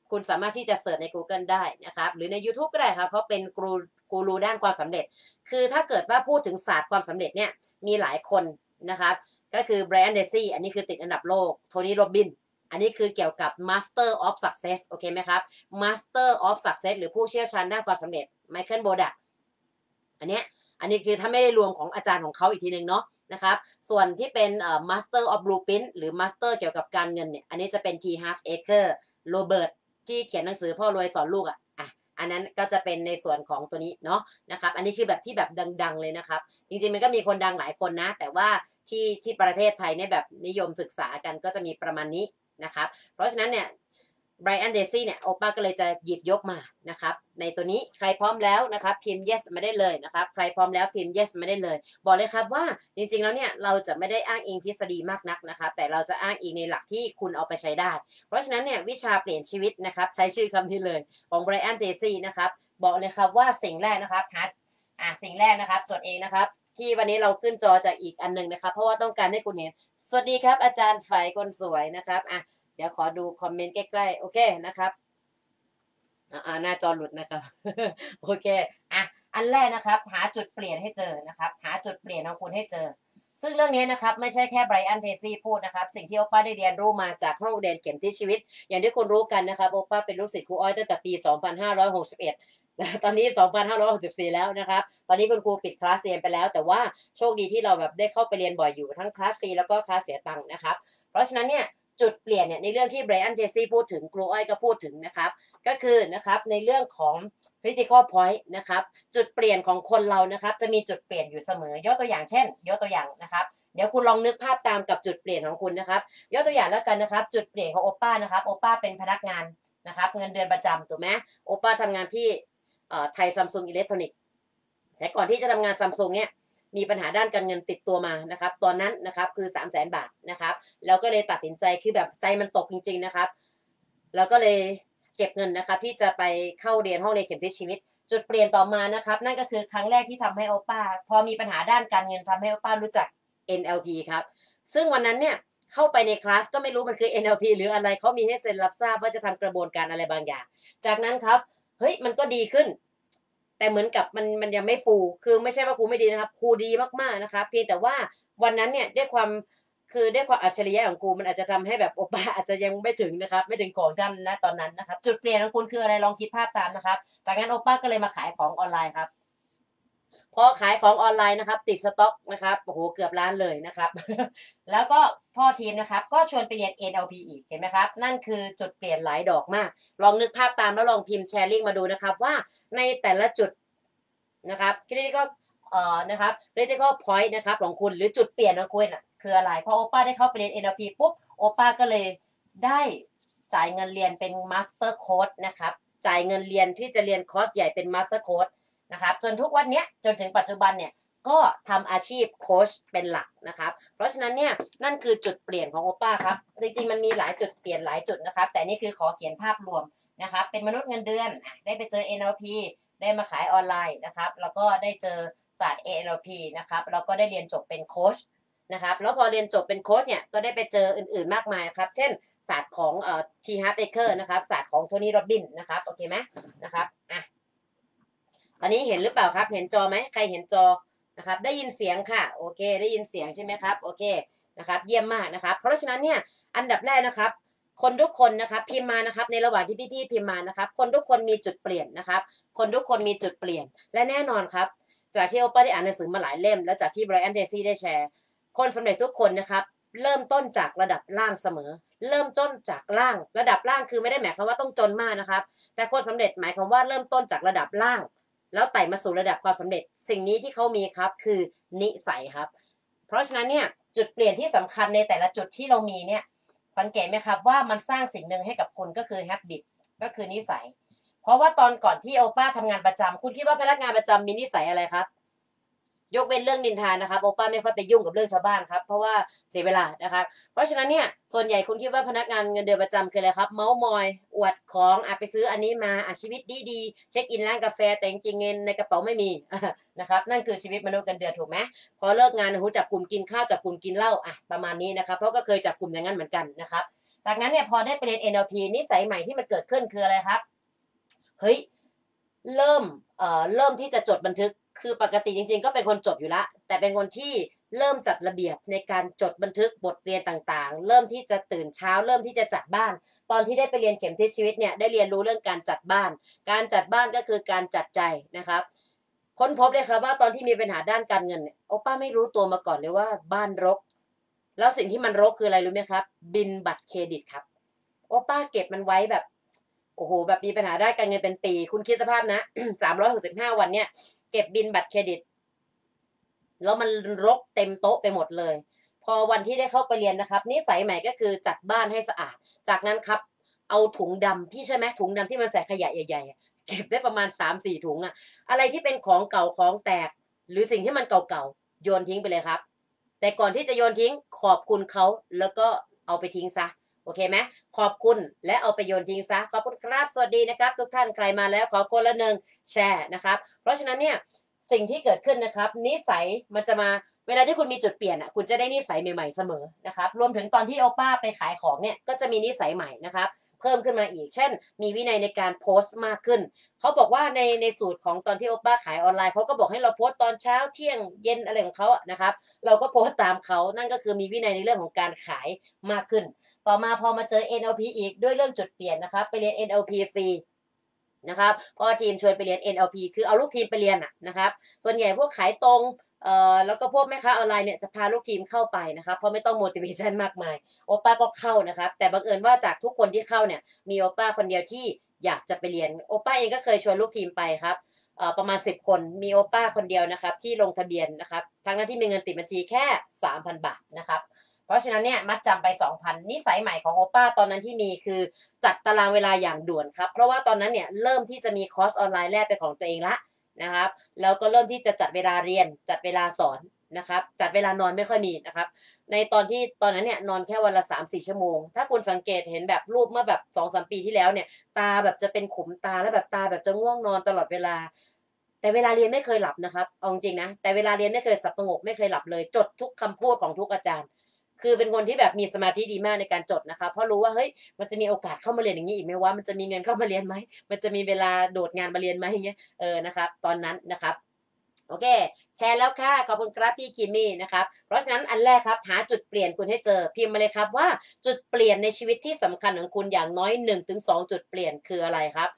คุณสามารถที่จะเสิร์ชใน Google ได้นะครับหรือในยูทูบก็ได้ครับเพราะเป็นกูรูด้านความสำเร็จคือถ้าเกิดว่าพูดถึงศาสตร์ความสำเร็จเนี่ยมีหลายคนนะครับก็คือ Brian Tracy อันนี้คือติดอันดับโลก Tony Robbins อันนี้คือเกี่ยวกับ Master of Success โอเคไหมครับ Master of Success หรือผู้เชี่ยวชาญด้านความสำเร็จ Michael Bodak อันนี้คือถ้าไม่ได้รวมของอาจารย์ของเขาอีกทีหนึ่งเนาะนะครับส่วนที่เป็นMaster of Blueprint หรือ Master เกี่ยวกับการเงินเนี่ยอันนี้จะเป็น T Harv Eker โรเบิร์ตที่เขียนหนังสือพ่อรวยสอนลูกอันนั้นก็จะเป็นในส่วนของตัวนี้เนาะนะครับอันนี้คือแบบที่แบบดังๆเลยนะครับจริงๆมันก็มีคนดังหลายคนนะแต่ว่าที่ประเทศไทยเนี่ยแบบนิยมศึกษากันก็จะมีประมาณนี้นะครับเพราะฉะนั้นเนี่ยไบรอันเดซี่เนี่ยโอป้าก็เลยจะหยิบยกมานะครับในตัวนี้ใครพร้อมแล้วนะครับพิมพ์ yes มาได้เลยนะครับใครพร้อมแล้วพิมพ์ yes มาได้เลยบอกเลยครับว่าจริงๆแล้วเนี่ยเราจะไม่ได้อ้างอิงทฤษฎีมากนักนะครับแต่เราจะอ้างอิงในหลักที่คุณเอาไปใช้ได้เพราะฉะนั้นเนี่ยวิชาเปลี่ยนชีวิตนะครับใช้ชื่อคำนี้เลยของไบรอันเดซี่นะครับบอกเลยครับว่าสิ่งแรกนะครับสิ่งแรกนะครับจดเองนะครับที่วันนี้เราขึ้นจอจากอีกอันหนึ่งนะครับเพราะว่าต้องการให้คุณเห็นสวัสดีครับอาจารย์ฝ่ายคนสวยนะครับเดี๋ยวขอดูคอมเมนต์ใกล้ๆโอเคนะครับหน้าจอหลุดนะครับ โอเคอันแรกนะครับหาจุดเปลี่ยนให้เจอนะครับหาจุดเปลี่ยนของคุณให้เจอซึ่งเรื่องนี้นะครับไม่ใช่แค่ไบรอันเทซี่พูดนะครับสิ่งที่โอป้าได้เรียนรู้มาจากห้องเรียนเข็มทิศชีวิตอย่างที่คุณรู้กันนะครับโอป้าเป็นลูกศิษย์ครูอ้อยตั้งแต่ปี 2561ตอนนี้ 2564 แล้วนะครับตอนนี้คุณครูปิดคลาสเรียนไปแล้วแต่ว่าโชคดีที่เราแบบได้เข้าไปเรียนบ่อยอยู่ทั้งคลาสฟรีแล้วก็คลาสเสียตังค์นะครับเพราะฉะนั้นเนี่ยจุดเปลี่ยนเนี่ยในเรื่องที่ไบรอันเทซี่พูดถึงครูอ้อยก็พูดถึงนะครับก็คือนะครับในเรื่องของ critical point นะครับจุดเปลี่ยนของคนเรานะครับจะมีจุดเปลี่ยนอยู่เสมอยกตัวอย่างเช่นยกตัวอย่างนะครับเดี๋ยวคุณลองนึกภาพตามกับจุดเปลี่ยนของคุณนะครับยกตัวอย่างแล้วกันนะครับจุดเปลี่ยนของโอป้านะครับโอป้าเป็นพนักงานนะครับเงินเดือนประจำถูกไหมโอป้าทำงานที่ไทยซัมซุงอิเล็กทรอนิกส์แต่ก่อนที่จะทำงานซัมซุงเนี่ยมีปัญหาด้านการเงินติดตัวมานะครับตอนนั้นนะครับคือ300,000 บาทนะครับแล้วก็เลยตัดสินใจคือแบบใจมันตกจริงๆนะครับแล้วก็เลยเก็บเงินนะครับที่จะไปเข้าเรียนห้องเรียนเข็มทิศชีวิตจุดเปลี่ยนต่อมานะครับนั่นก็คือครั้งแรกที่ทำให้โอป้าพอมีปัญหาด้านการเงินทำให้โอป้ารู้จัก NLP ครับซึ่งวันนั้นเนี่ยเข้าไปในคลาสก็ไม่รู้มันคือ NLP หรืออะไรเขามีให้เซ็นรับทราบว่าจะทำกระบวนการอะไรบางอย่างจากนั้นครับเฮ้ยมันก็ดีขึ้นแต่เหมือนกับมันยังไม่ฟูคือไม่ใช่ว่าครูไม่ดีนะครับครูดีมากๆนะครับเพียงแต่ว่าวันนั้นเนี่ยด้วยความอัจฉริยะของครูมันอาจจะทำให้แบบโอป้าอาจจะยังไม่ถึงนะครับไม่ถึงของท่านนะตอนนั้นนะครับจุดเปลี่ยนของคุณคืออะไรลองคิดภาพตามนะครับจากนั้นโอป้าก็เลยมาขายของออนไลน์ครับพอขายของออนไลน์นะครับติดสต็อกนะครับโอ้โหเกือบล้านเลยนะครับแล้วก็พ่อทีมนะครับก็ชวนไปเรียน NLP อีกเห็นไหมครับนั่นคือจุดเปลี่ยนหลายดอกมากลองนึกภาพตามแล้วลองพิมพ์แชร์ลิงก์มาดูนะครับว่าในแต่ละจุดนะครับนะครับ critical point นะครับของคุณหรือจุดเปลี่ยนของคุณคืออะไรพอโอป้าได้เข้าไปเรียน NLP ปุ๊บโอป้าก็เลยได้จ่ายเงินเรียนเป็น Master Course นะครับจ่ายเงินเรียนที่จะเรียนคอร์สใหญ่เป็น Master Course นะครับจนทุกวันนี้จนถึงปัจจุบันเนี่ยก็ทำอาชีพโค้ชเป็นหลักนะครับเพราะฉะนั้นเนี่ยนั่นคือจุดเปลี่ยนของโอป้าครับจริงๆมันมีหลายจุดเปลี่ยนหลายจุดนะครับแต่นี่คือขอเขียนภาพรวมนะครับเป็นมนุษย์เงินเดือนได้ไปเจอ NLP ได้มาขายออนไลน์นะครับแล้วก็ได้เจอศาสตร์ NLP นะครับแล้วก็ได้เรียนจบเป็นโค้ชนะครับแล้วพอเรียนจบเป็นโค้ชเนี่ยก็ได้ไปเจออื่นๆมากมายครับเช่นศาสตร์ของT Harv Eker นะครับศาสตร์ของโทนี่โรบินนะครับโอเคไหมนะครับตอนนี้เห็นหรือเปล่าครับเห็นจอไหมใครเห็นจอนะครับได้ยินเสียงค่ะโอเคได้ยินเสียงใช่ไหมครับโอเคนะครับเยี่ยมมากนะครับเพราะฉะนั้นเนี่ยอันดับแรกนะครับคนทุกคนนะครับพิมพ์มานะครับในระหว่างที่พี่ๆพิมพ์มานะครับคนทุกคนมีจุดเปลี่ยนนะครับคนทุกคนมีจุดเปลี่ยนและแน่นอนครับจากที่โอป้าได้อ่านหนังสือมาหลายเล่มแล้วจากที่ไบรอันเดซี่ได้แชร์คนสำเร็จทุกคนนะครับเริ่มต้นจากระดับล่างเสมอเริ่มต้นจากล่างระดับล่างคือไม่ได้หมายความว่าต้องจนมากนะครับแต่คนสำเร็จหมายความว่าเริ่มต้นจากระดับล่างแล้วไต่มาสู่ระดับความสำเร็จสิ่งนี้ที่เขามีครับคือนิสัยครับเพราะฉะนั้นเนี่ยจุดเปลี่ยนที่สำคัญในแต่ละจุดที่เรามีเนี่ยสังเกตไหมครับว่ามันสร้างสิ่งหนึ่งให้กับคุณก็คือ habit ก็คือนิสัยเพราะว่าตอนก่อนที่โอป้าทำงานประจำคุณคิดว่าพนักงานประจำมีนิสัยอะไรครับยกเว้นเรื่องนินทานะครับโอป้าไม่ค่อยไปยุ่งกับเรื่องชาวบ้านครับเพราะว่าเสียเวลานะครับเพราะฉะนั้นเนี่ยส่วนใหญ่คุณคิดว่าพนักงานเงินเดือนประจำคืออะไรครับเมาส์มอยอวดของไปซื้ออันนี้มาชีวิตดีๆเช็คอินร้านกาแฟแต่จริงเงินในกระเป๋าไม่มีนะครับนั่นคือชีวิตมนุษย์เงินเดือนถูกไหมพอเลิกงานหูจับกลุ่มกินข้าวจับกลุ่มกินเหล้าประมาณนี้นะครับเพราะก็เคยจับกลุ่มอย่างนั้นเหมือนกันนะครับจากนั้นเนี่ยพอได้ไปเรียน NLP นิสัยใหม่ที่มันเกิดขึ้นคืออะไรครับเฮ้ยเริ่มเริ่มที่จะจดบันทึกคือปกติจริงๆก็เป็นคนจดอยู่แล้วแต่เป็นคนที่เริ่มจัดระเบียบในการจดบันทึกบทเรียนต่างๆเริ่มที่จะตื่นเช้าเริ่มที่จะจัดบ้านตอนที่ได้ไปเรียนเข็มทิศชีวิตเนี่ยได้เรียนรู้เรื่องการจัดบ้านการจัดบ้านก็คือการจัดใจนะครับค้นพบเลยครับว่าตอนที่มีปัญหาด้านการเงินเนี่ยโอป้าไม่รู้ตัวมาก่อนเลยว่าบ้านรกแล้วสิ่งที่มันรกคืออะไรรู้ไหมครับบินบัตรเครดิตครับโอป้าเก็บมันไว้แบบโอ้โหแบบมีปัญหาด้านการเงินเป็นปีคุณคิดสภาพนะ365 วันเนี่ยเก็บบินบัตรเครดิตแล้วมันรกเต็มโต๊ะไปหมดเลยพอวันที่ได้เข้าไปเรียนนะครับนิสัยใหม่ก็คือจัดบ้านให้สะอาดจากนั้นครับเอาถุงดำพี่ใช่ไหมถุงดำที่มันใส่ขยะใหญ่ๆเก็บได้ประมาณ3-4 ถุงอะอะไรที่เป็นของเก่าของแตกหรือสิ่งที่มันเก่าๆโยนทิ้งไปเลยครับแต่ก่อนที่จะโยนทิ้งขอบคุณเขาแล้วก็เอาไปทิ้งซะโอเคไหมขอบคุณและเอาไปโยนทิ้งซะขอบคุณครับสวัสดีนะครับทุกท่านใครมาแล้วขอคนละหนึ่งแชร์นะครับเพราะฉะนั้นเนี่ยสิ่งที่เกิดขึ้นนะครับนิสัยมันจะมาเวลาที่คุณมีจุดเปลี่ยนอ่ะคุณจะได้นิสัยใหม่ๆเสมอนะครับรวมถึงตอนที่โอป้าไปขายของเนี่ยก็จะมีนิสัยใหม่นะครับเพิ่มขึ้นมาอีกเช่นมีวินัยในการโพสต์มากขึ้นเขาบอกว่าในสูตรของตอนที่โอป้าขายออนไลน์เขาก็บอกให้เราโพสต์ตอนเช้าเที่ยงเย็นอะไรของเขาอะนะครับเราก็โพสต์ตามเขานั่นก็คือมีวินัยในเรื่องของการขายมากขึ้นต่อมาพอมาเจอ NLP อีกด้วยเรื่องจุดเปลี่ยนนะครับไปเรียน NLP ฟรีนะครับเพราะทีมชวนไปเรียน NLP คือเอาลูกทีมไปเรียนอะนะครับส่วนใหญ่พวกขายตรงแล้วก็พวกแม่ค้าออนไลน์เนี่ยจะพาลูกทีมเข้าไปนะครับเพราะไม่ต้อง motivation มากมายโอป้าก็เข้านะครับแต่บังเอิญว่าจากทุกคนที่เข้าเนี่ยมีโอป้าคนเดียวที่อยากจะไปเรียนโอป้าเองก็เคยชวนลูกทีมไปครับประมาณ10 คนมีโอป้าคนเดียวนะครับที่ลงทะเบียนนะครับทั้งนั้นที่มีเงินติดบัญชีแค่ 3,000 บาทนะครับเพราะฉะนั้นเนี่ยมัดจำไป 2,000นิสัยใหม่ของโอป้าตอนนั้นที่มีคือจัดตารางเวลาอย่างด่วนครับเพราะว่าตอนนั้นเนี่ยเริ่มที่จะมีคอร์สออนไลน์แรกเป็นของตัวเองละนะครับแล้วก็เริ่มที่จะจัดเวลาเรียนจัดเวลาสอนนะครับจัดเวลานอนไม่ค่อยมีนะครับในตอนที่ตอนนั้นเนี่ยนอนแค่วันละ3-4 ชั่วโมงถ้าคุณสังเกตเห็นแบบรูปเมื่อแบบ2-3 ปีที่แล้วเนี่ยตาแบบจะเป็นขุมตาแล้วแบบตาแบบจะง่วงนอนตลอดเวลาแต่เวลาเรียนไม่เคยหลับนะครับเอาจริงๆนะแต่เวลาเรียนไม่เคยสับประงกไม่เคยหลับเลยจดทุกคำพูดของทุกอาจารย์คือเป็นคนที่แบบมีสมาธิดีมากในการจดนะคะเพราะรู้ว่าเฮ้ยมันจะมีโอกาสเข้ามาเรียนอย่างนี้อีกไหมว่ามันจะมีเงินเข้ามาเรียนไหมมันจะมีเวลาโดดงานมาเรียนไหมอย่างเงี้ยนะครับตอนนั้นนะครับโอเคแชร์แล้วค่ะขอบคุณครับพี่คิมมี่นะครับเพราะฉะนั้นอันแรกครับหาจุดเปลี่ยนคุณให้เจอพิมพ์มาเลยครับว่าจุดเปลี่ยนในชีวิตที่สำคัญของคุณอย่างน้อย1-2จุดเปลี่ยนคืออะไรครับ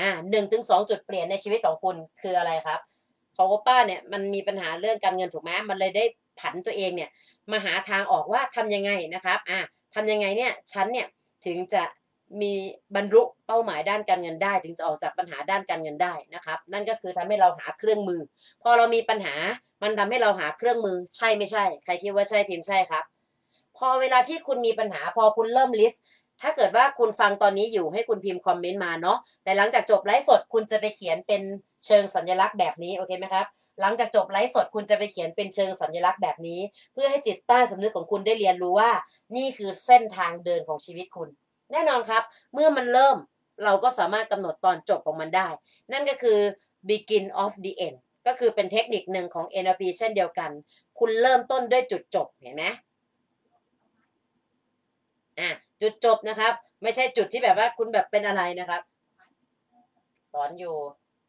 1-2จุดเปลี่ยนในชีวิตของคุณคืออะไรครับของโอป้าเนี่ยมันมีปัญหาเรื่องการเงินถูกไหมมันเลยได้ผันตัวเองเนี่ยมาหาทางออกว่าทำยังไงนะครับทำยังไงเนี่ยฉันเนี่ยถึงจะมีบรรลุเป้าหมายด้านการเงินได้ถึงจะออกจากปัญหาด้านการเงินได้นะครับนั่นก็คือทำให้เราหาเครื่องมือพอเรามีปัญหามันทำให้เราหาเครื่องมือใช่ไม่ใช่ใครคิดว่าใช่พิมพ์ใช่ครับพอเวลาที่คุณมีปัญหาพอคุณเริ่มลิสต์ถ้าเกิดว่าคุณฟังตอนนี้อยู่ให้คุณพิมพ์คอมเมนต์มาเนาะแต่หลังจากจบไลฟ์สดคุณจะไปเขียนเป็นเชิงสัญลักษณ์แบบนี้โอเคไหมครับหลังจากจบไลฟ์สดคุณจะไปเขียนเป็นเชิงสัญลักษณ์แบบนี้เพื่อให้จิตใต้สำนึกของคุณได้เรียนรู้ว่านี่คือเส้นทางเดินของชีวิตคุณแน่นอนครับเมื่อมันเริ่มเราก็สามารถกำหนดตอนจบของมันได้นั่นก็คือ begin of the end ก็คือเป็นเทคนิคหนึ่งของ NLP เช่นเดียวกันคุณเริ่มต้นด้วยจุดจบเห็นไหมจุดจบนะครับไม่ใช่จุดที่แบบว่าคุณแบบเป็นอะไรนะครับสอนอยู่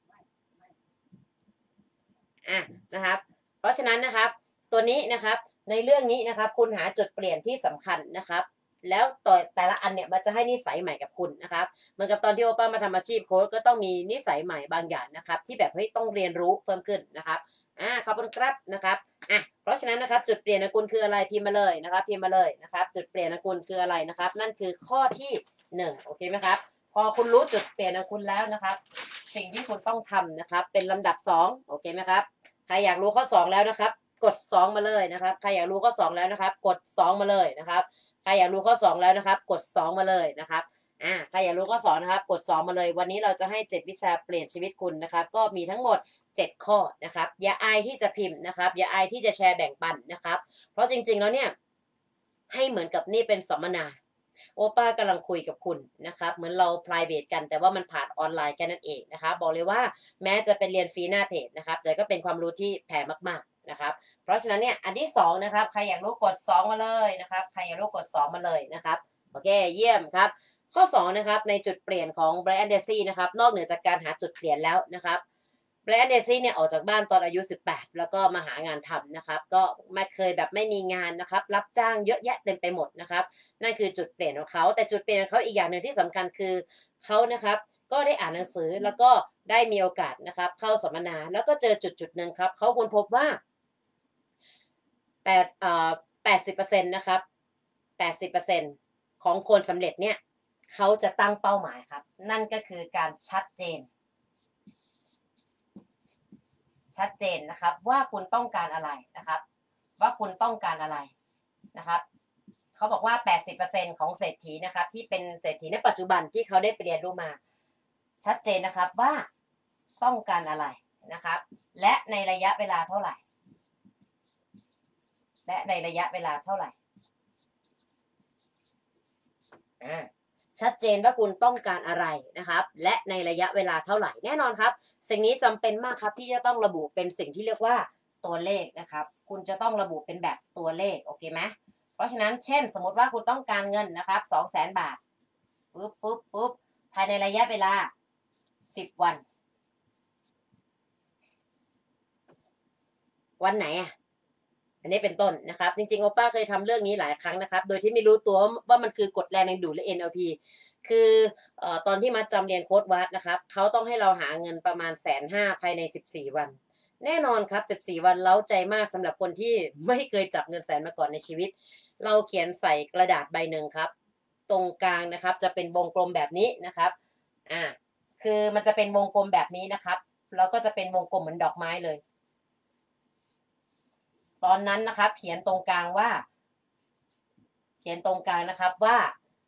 นะครับเพราะฉะนั้นนะครับตัวนี้นะครับในเรื่องนี้นะครับคุณหาจุดเปลี่ยนที่สำคัญนะครับแล้วต่อแต่ละอันเนี่ยมันจะให้นิสัยใหม่กับคุณนะครับเหมือนกับตอนที่โอป้ามาทำอาชีพโค้ชก็ต้องมีนิสัยใหม่บางอย่างนะครับที่แบบเฮ้ยต้องเรียนรู้เพิ่มขึ้นนะครับขอบคุณครับนะครับเพราะฉะนั้นนะครับจุดเปลี่ยนของคุณคืออะไรพิมพ์มาเลยนะครับพิมพ์มาเลยนะครับจุดเปลี่ยนของคุณคืออะไรนะครับนั่นคือข้อที่1โอเคไหมครับพอคุณรู้จุดเปลี่ยนของคุณแล้วนะครับสิ่งที่คุณต้องทำนะครับเป็นลำดับ2โอเคไหมครับใครอยากรู้ข้อ2แล้วนะครับกด2มาเลยนะครับใครอยากรู้ข้อ2แล้วนะครับกด2มาเลยนะครับใครอยากรู้ข้อ2แล้วนะครับกด2มาเลยนะครับใครอยากรู้ข้อ2นะครับกด2มาเลยวันนี้เราจะให้7วิชาเปลี่ยนชีวิตคุณนะครับก็มีทั้งหมด7ข้อนะครับอย่าอายที่จะพิมพ์นะครับอย่าอายที่จะแชร์แบ่งปันนะครับเพราะจริงๆแล้วเนี่ยให้เหมือนกับนี่เป็นสัมมนาโอป้ากำลังคุยกับคุณนะครับเหมือนเรา private กันแต่ว่ามันผ่านออนไลน์แค่นั้นเองนะคะบอกเลยว่าแม้จะเป็นเรียนฟรีหน้าเพจนะครับแต่ก็เป็นความรู้ที่แผ่มากๆนะครับเพราะฉะนั้นเนี่ยอันที่2นะครับใครอยากรู้กด2มาเลยนะครับใครอยากรู้กด2มาเลยนะครับโออเคเยี่ยมครับข้อ2นะครับในจุดเปลี่ยนของ Brian Tracy นะครับนอกเหนือจากการหาจุดเปลี่ยนแล้วนะครับ Brian Tracy เนี่ยออกจากบ้านตอนอายุ18แล้วก็มาหางานทำนะครับก็ไม่เคยแบบไม่มีงานนะครับรับจ้างเยอะแยะเต็มไปหมดนะครับนั่นคือจุดเปลี่ยนของเขาแต่จุดเปลี่ยนของเขาอีกอย่างหนึ่งที่สำคัญคือเขานะครับก็ได้อ่านหนังสือแล้วก็ได้มีโอกาสนะครับเข้าสัมมนาแล้วก็เจอจุดหนึ่งครับเขาค้นพบว่า80%นะครับ80%ของคนสำเร็จเนี่ยเขาจะตั้งเป้าหมายครับนั่นก็คือการชัดเจนนะครับว่าคุณต้องการอะไรนะครับว่าคุณต้องการอะไรนะครับเขาบอกว่า80%ของเศรษฐีนะครับที่เป็นเศรษฐีในปัจจุบันที่เขาได้เรียนรู้มาชัดเจนนะครับว่าต้องการอะไรนะครับและในระยะเวลาเท่าไหร่ชัดเจนว่าคุณต้องการอะไรนะครับและในระยะเวลาเท่าไหร่แน่นอนครับสิ่งนี้จำเป็นมากครับที่จะต้องระบุเป็นสิ่งที่เรียกว่าตัวเลขนะครับคุณจะต้องระบุเป็นแบบตัวเลขโอเคไหมเพราะฉะนั้นเช่นสมมติว่าคุณต้องการเงินนะครับ200,000 บาทปุ๊บภายในระยะเวลา10 วันวันไหนอันนี้เป็นต้นนะครับจริงๆโอป้าเคยทำเรื่องนี้หลายครั้งนะครับโดยที่ไม่รู้ตัวว่ามันคือกฎแรงดึงดูดหรือ NLP คือตอนที่มาจำเรียนโค้ดวัดนะครับเขาต้องให้เราหาเงินประมาณ150,000ภายใน14 วันแน่นอนครับ14 วันเล้าใจมากสำหรับคนที่ไม่เคยจับเงินแสนมาก่อนในชีวิตเราเขียนใส่กระดาษใบหนึ่งครับตรงกลางนะครับจะเป็นวงกลมแบบนี้นะครับคือมันจะเป็นวงกลมแบบนี้นะครับแล้วก็จะเป็นวงกลมเหมือนดอกไม้เลยตอนนั้นนะครับเขียนตรงกลางนะครับว่า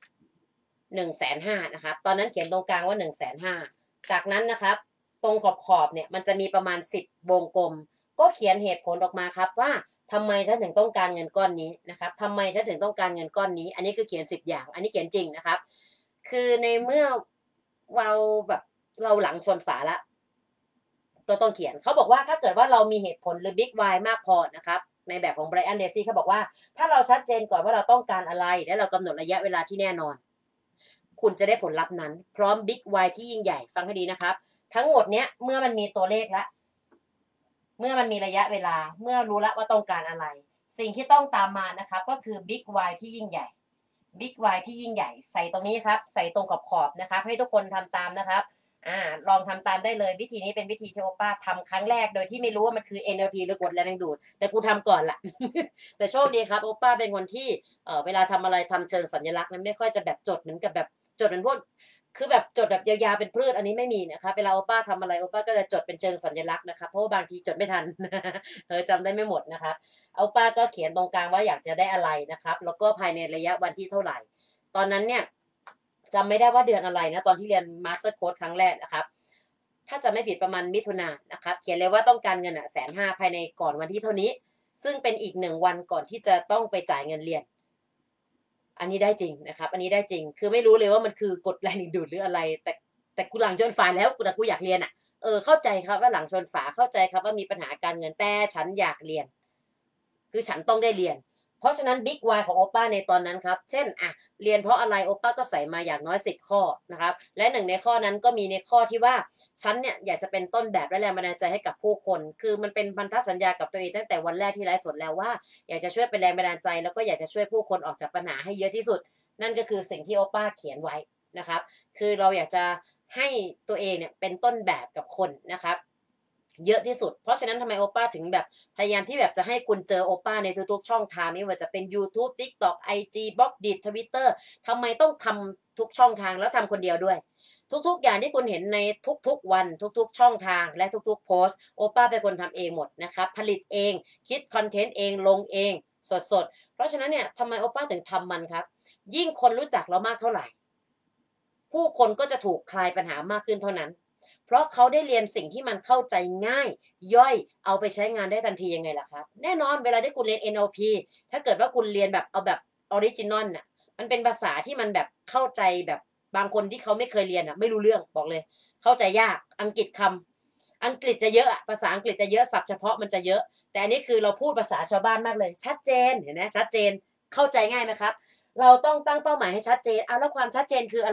150,000นะครับตอนนั้นเขียนตรงกลางว่า150,000จากนั้นนะครับตรงขอบเนี่ยมันจะมีประมาณ10 วงกลมก็เขียนเหตุผลออกมาครับว่าทำไมฉันถึงต้องการเงินก้อนนี้นะครับทำไมฉันถึงต้องการเงินก้อนนี้อันนี้คือเขียน10 อย่างอันนี้เขียนจริงนะครับคือในเมื่อเราแบบเราหลังชนฝาละก็ต้องเขียนเขาบอกว่าถ้าเกิดว่าเรามีเหตุผลหรือ Big Why มากพอนะครับในแบบของ Brian Tracy เขาบอกว่าถ้าเราชัดเจนก่อนว่าเราต้องการอะไรและเรากำหนดระยะเวลาที่แน่นอนคุณจะได้ผลลัพธ์นั้นพร้อม Big Why ที่ยิ่งใหญ่ฟังให้ดีนะครับทั้งหมดเนี้ยเมื่อมันมีตัวเลขแล้วเมื่อมันมีระยะเวลาเมื่อรู้แล้วว่าต้องการอะไรสิ่งที่ต้องตามมานะครับก็คือ Big Why ที่ยิ่งใหญ่ Big Y ที่ยิ่งใหญ่ใส่ตรงนี้ครับใส่ตรงขอบนะครับให้ทุกคนทำตามนะครับลองทำตามได้เลยวิธีนี้เป็นวิธีที่โอป้าทำครั้งแรกโดยที่ไม่รู้ว่ามันคือ NLP หรือกฎแรงดึงดูดแต่กูทำก่อนละ แต่โชคดีครับโอป้าเป็นคนที่เวลาทำอะไรทำเชิงสัญลักษณ์นั้นไม่ค่อยจะแบบจดเหมือนกับแบบจดเป็นพวกคือแบบจดแบบยาวๆเป็นพืชอันนี้ไม่มีนะครับเวลาโอป้าทำอะไรโอป้าก็จะจดเป็นเชิงสัญลักษณ์นะครับเพราะว่าบางทีจดไม่ทัน จำได้ไม่หมดนะครับโอป้าก็เขียนตรงกลางว่าอยากจะได้อะไรนะครับแล้วก็ภายในระยะวันที่เท่าไหร่ตอนนั้นเนี่ยจำไม่ได้ว่าเดือนอะไรนะตอนที่เรียนมาสเตอร์โค้ดครั้งแรกนะครับถ้าจะไม่ผิดประมาณมิถุนายนนะครับเขียนเลยว่าต้องการเงิน150,000ภายในก่อนวันที่เท่านี้ซึ่งเป็นอีก1 วันก่อนที่จะต้องไปจ่ายเงินเรียนอันนี้ได้จริงนะครับอันนี้ได้จริงคือไม่รู้เลยว่ามันคือกฎแรงดึงดูดหรืออะไรแต่กูหลังชนฝาแล้วแต่กูอยากเรียนเข้าใจครับว่าหลังชนฝาเข้าใจครับว่ามีปัญหาการเงินแต่ฉันอยากเรียนคือฉันต้องได้เรียนเพราะฉะนั้น Big Why ของโอป้าในตอนนั้นครับเช่นเรียนเพราะอะไรโอป้าก็ใส่มาอย่างน้อย10 ข้อนะครับและหนึ่งในข้อนั้นก็มีในข้อที่ว่าฉันเนี่ยอยากจะเป็นต้นแบบและแรงบันดาลใจให้กับผู้คนคือมันเป็นพันธสัญญากับตัวเองตั้งแต่วันแรกที่ไลฟ์สดแล้วว่าอยากจะช่วยเป็นแรงบันดาลใจแล้วก็อยากจะช่วยผู้คนออกจากปัญหาให้เยอะที่สุดนั่นก็คือสิ่งที่โอป้าเขียนไว้นะครับคือเราอยากจะให้ตัวเองเนี่ยเป็นต้นแบบกับคนนะครับเยอะที่สุดเพราะฉะนั้นทำไมโอป้าถึงแบบพยายามที่แบบจะให้คุณเจอโอป้าในทุกๆช่องทางไม่ว่าจะเป็น YouTube TikTok IG b l o g d i t Twitter ทำไมต้องทำทุกช่องทางแล้วทำคนเดียวด้วยทุกๆอย่างที่คุณเห็นในทุกๆวันทุกๆช่องทางและทุกๆโพสต์โอป้าเป็นคนทำเองหมดนะครับผลิตเองคิดคอนเทนต์เองลงเองสดๆเพราะฉะนั้นเนี่ยทำไมโอป้าถึงทำมันครับยิ่งคนรู้จักเรามากเท่าไหร่ผู้คนก็จะถูกคลายปัญหามากขึ้นเท่านั้นเพราะเขาได้เรียนสิ่งที่มันเข้าใจง่ายย่อยเอาไปใช้งานได้ทันทียังไงล่ะครับแน่นอนเวลาที่คุณเรียน NLP ถ้าเกิดว่าคุณเรียนแบบเอาแบบออริจินอลน่ะมันเป็นภาษาที่มันแบบเข้าใจแบบบางคนที่เขาไม่เคยเรียนไม่รู้เรื่องบอกเลยเข้าใจยากอังกฤษอังกฤษจะเยอะภาษาอังกฤษจะเยอะศัพท์เฉพาะมันจะเยอะแต่อันนี้คือเราพูดภาษาชาวบ้านมากเลยชัดเจนเห็นไหมชัดเจนเข้าใจง่ายไหมครับเราต้องตั้งเป้าหมายให้ชัดเจนแล้วความชัดเจนคืออะไร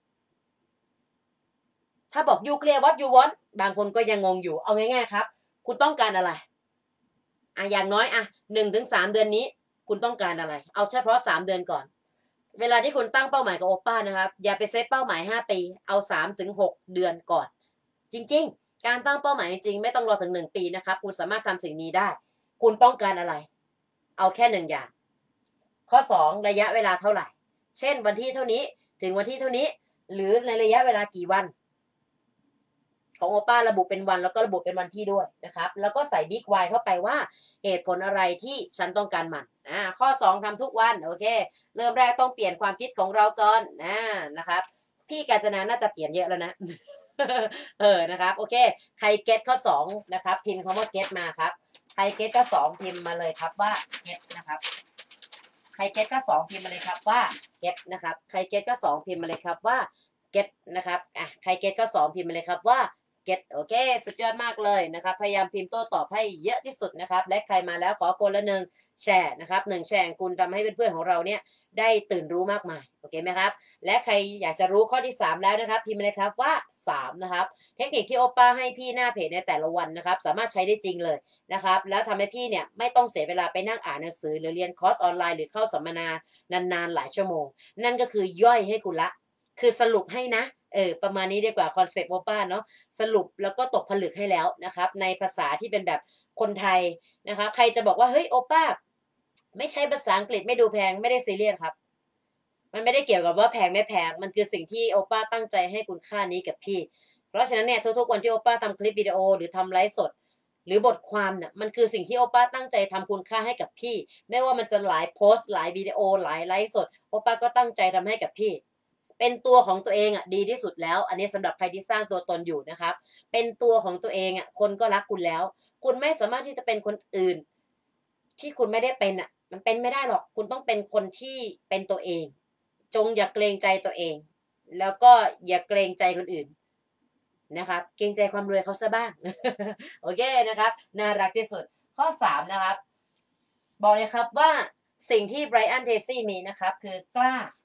ถ้าบอก you clear what you want บางคนก็ยังงงอยู่ เอาง่ายๆครับ คุณต้องการอะไรอย่างน้อย1 ถึง 3 เดือนนี้ คุณต้องการอะไร เอาเฉพาะ3 เดือนก่อน เวลาที่คุณตั้งเป้าหมายกับโอป้านะครับ อย่าไปเซตเป้าหมาย5 ปี เอา3 ถึง 6 เดือนก่อน จริงๆ การตั้งเป้าหมายจริงๆ ไม่ต้องรอถึง1 ปีนะครับ คุณสามารถทำสิ่งนี้ได้ คุณต้องการอะไร เอาแค่1 อย่าง ข้อ2ระยะเวลาเท่าไหร่ เช่นวันที่เท่านี้ถึงวันที่เท่านี้ หรือในระยะเวลากี่วันของโอป้าระบุเป็นวันแล้วก็ระบุเป็นวันที่ด้วยนะครับแล้วก็ใส่บิ๊ก Y เข้าไปว่าเหตุผลอะไรที่ฉันต้องการมันข้อ2ทำทุกวันโอเคเริ่มแรกต้องเปลี่ยนความคิดของเราก่อนนะครับพี่กาญจนาน่าจะเปลี่ยนเยอะแล้วนะ นะครับโอเคใครเก็ตข้อ2นะครับพิมพ์คำว่าเก็ตมาครับใครเก็ตข้อ2พิมพ์มาเลยครับว่าเก็ตนะครับใครเก็ตข้อ2พิมพ์มาเลยครับว่าเก็ตนะครับใครเก็ตข้อ2พิมพ์มาเลยครับว่าเก็ตนะครับใครเก็ตข้อ2พิมพ์มาเลยครับว่าโอเคสุดยอดมากเลยนะครับพยายามพิมพ์โต้ตอบให้เยอะที่สุดนะครับและใครมาแล้วขอคนละ1 แชร์นะครับ1 แชร์คุณทำให้เพื่อนๆของเราเนี่ยได้ตื่นรู้มากมายโอเคไหมครับและใครอยากจะรู้ข้อที่3แล้วนะครับพิมพ์มาเลยครับว่า3นะครับเทคนิคที่โอป้าให้พี่หน้าเพจในแต่ละวันนะครับสามารถใช้ได้จริงเลยนะครับแล้วทำให้พี่เนี่ยไม่ต้องเสียเวลาไปนั่งอ่านหนังสือหรือเรียนคอร์สออนไลน์หรือเข้าสัมมนานานๆหลายชั่วโมงนั่นก็คือย่อยให้คุณละคือสรุปให้นะประมาณนี้ดีกว่าคอนเซปต์โอป้าเนาะสรุปแล้วก็ตกผลึกให้แล้วนะครับในภาษาที่เป็นแบบคนไทยนะครับใครจะบอกว่าเฮ้ยโอป้าไม่ใช่ภาษาอังกฤษไม่ดูแพงไม่ได้ซีเรียสครับมันไม่ได้เกี่ยวกับว่าแพงไม่แพงมันคือสิ่งที่โอป้าตั้งใจให้คุณค่านี้กับพี่เพราะฉะนั้นเนี่ยทุกๆวันที่โอป้าทำคลิปวิดีโอหรือทำไลฟ์สดหรือบทความเนี่ยมันคือสิ่งที่โอป้าตั้งใจทำคุณค่าให้กับพี่ไม่ว่ามันจะหลายโพสต์หลายวิดีโอหลายไลฟ์สดโอป้าก็ตั้งใจทำให้กับพี่เป็นตัวของตัวเองดีที่สุดแล้วอันนี้สำหรับใครที่สร้างตัวตนอยู่นะครับเป็นตัวของตัวเองคนก็รักคุณแล้วคุณไม่สามารถที่จะเป็นคนอื่นที่คุณไม่ได้เป็นมันเป็นไม่ได้หรอกคุณต้องเป็นคนที่เป็นตัวเองจงอย่าเกรงใจตัวเองแล้วก็อย่าเกรงใจคนอื่นนะครับเกรงใจความรวยเขาซะบ้าง โอเคนะครับน่ารักที่สุดข้อ3นะครับบอกเลยครับว่าสิ่งที่ไบรอันเทซี่มีนะครับคือก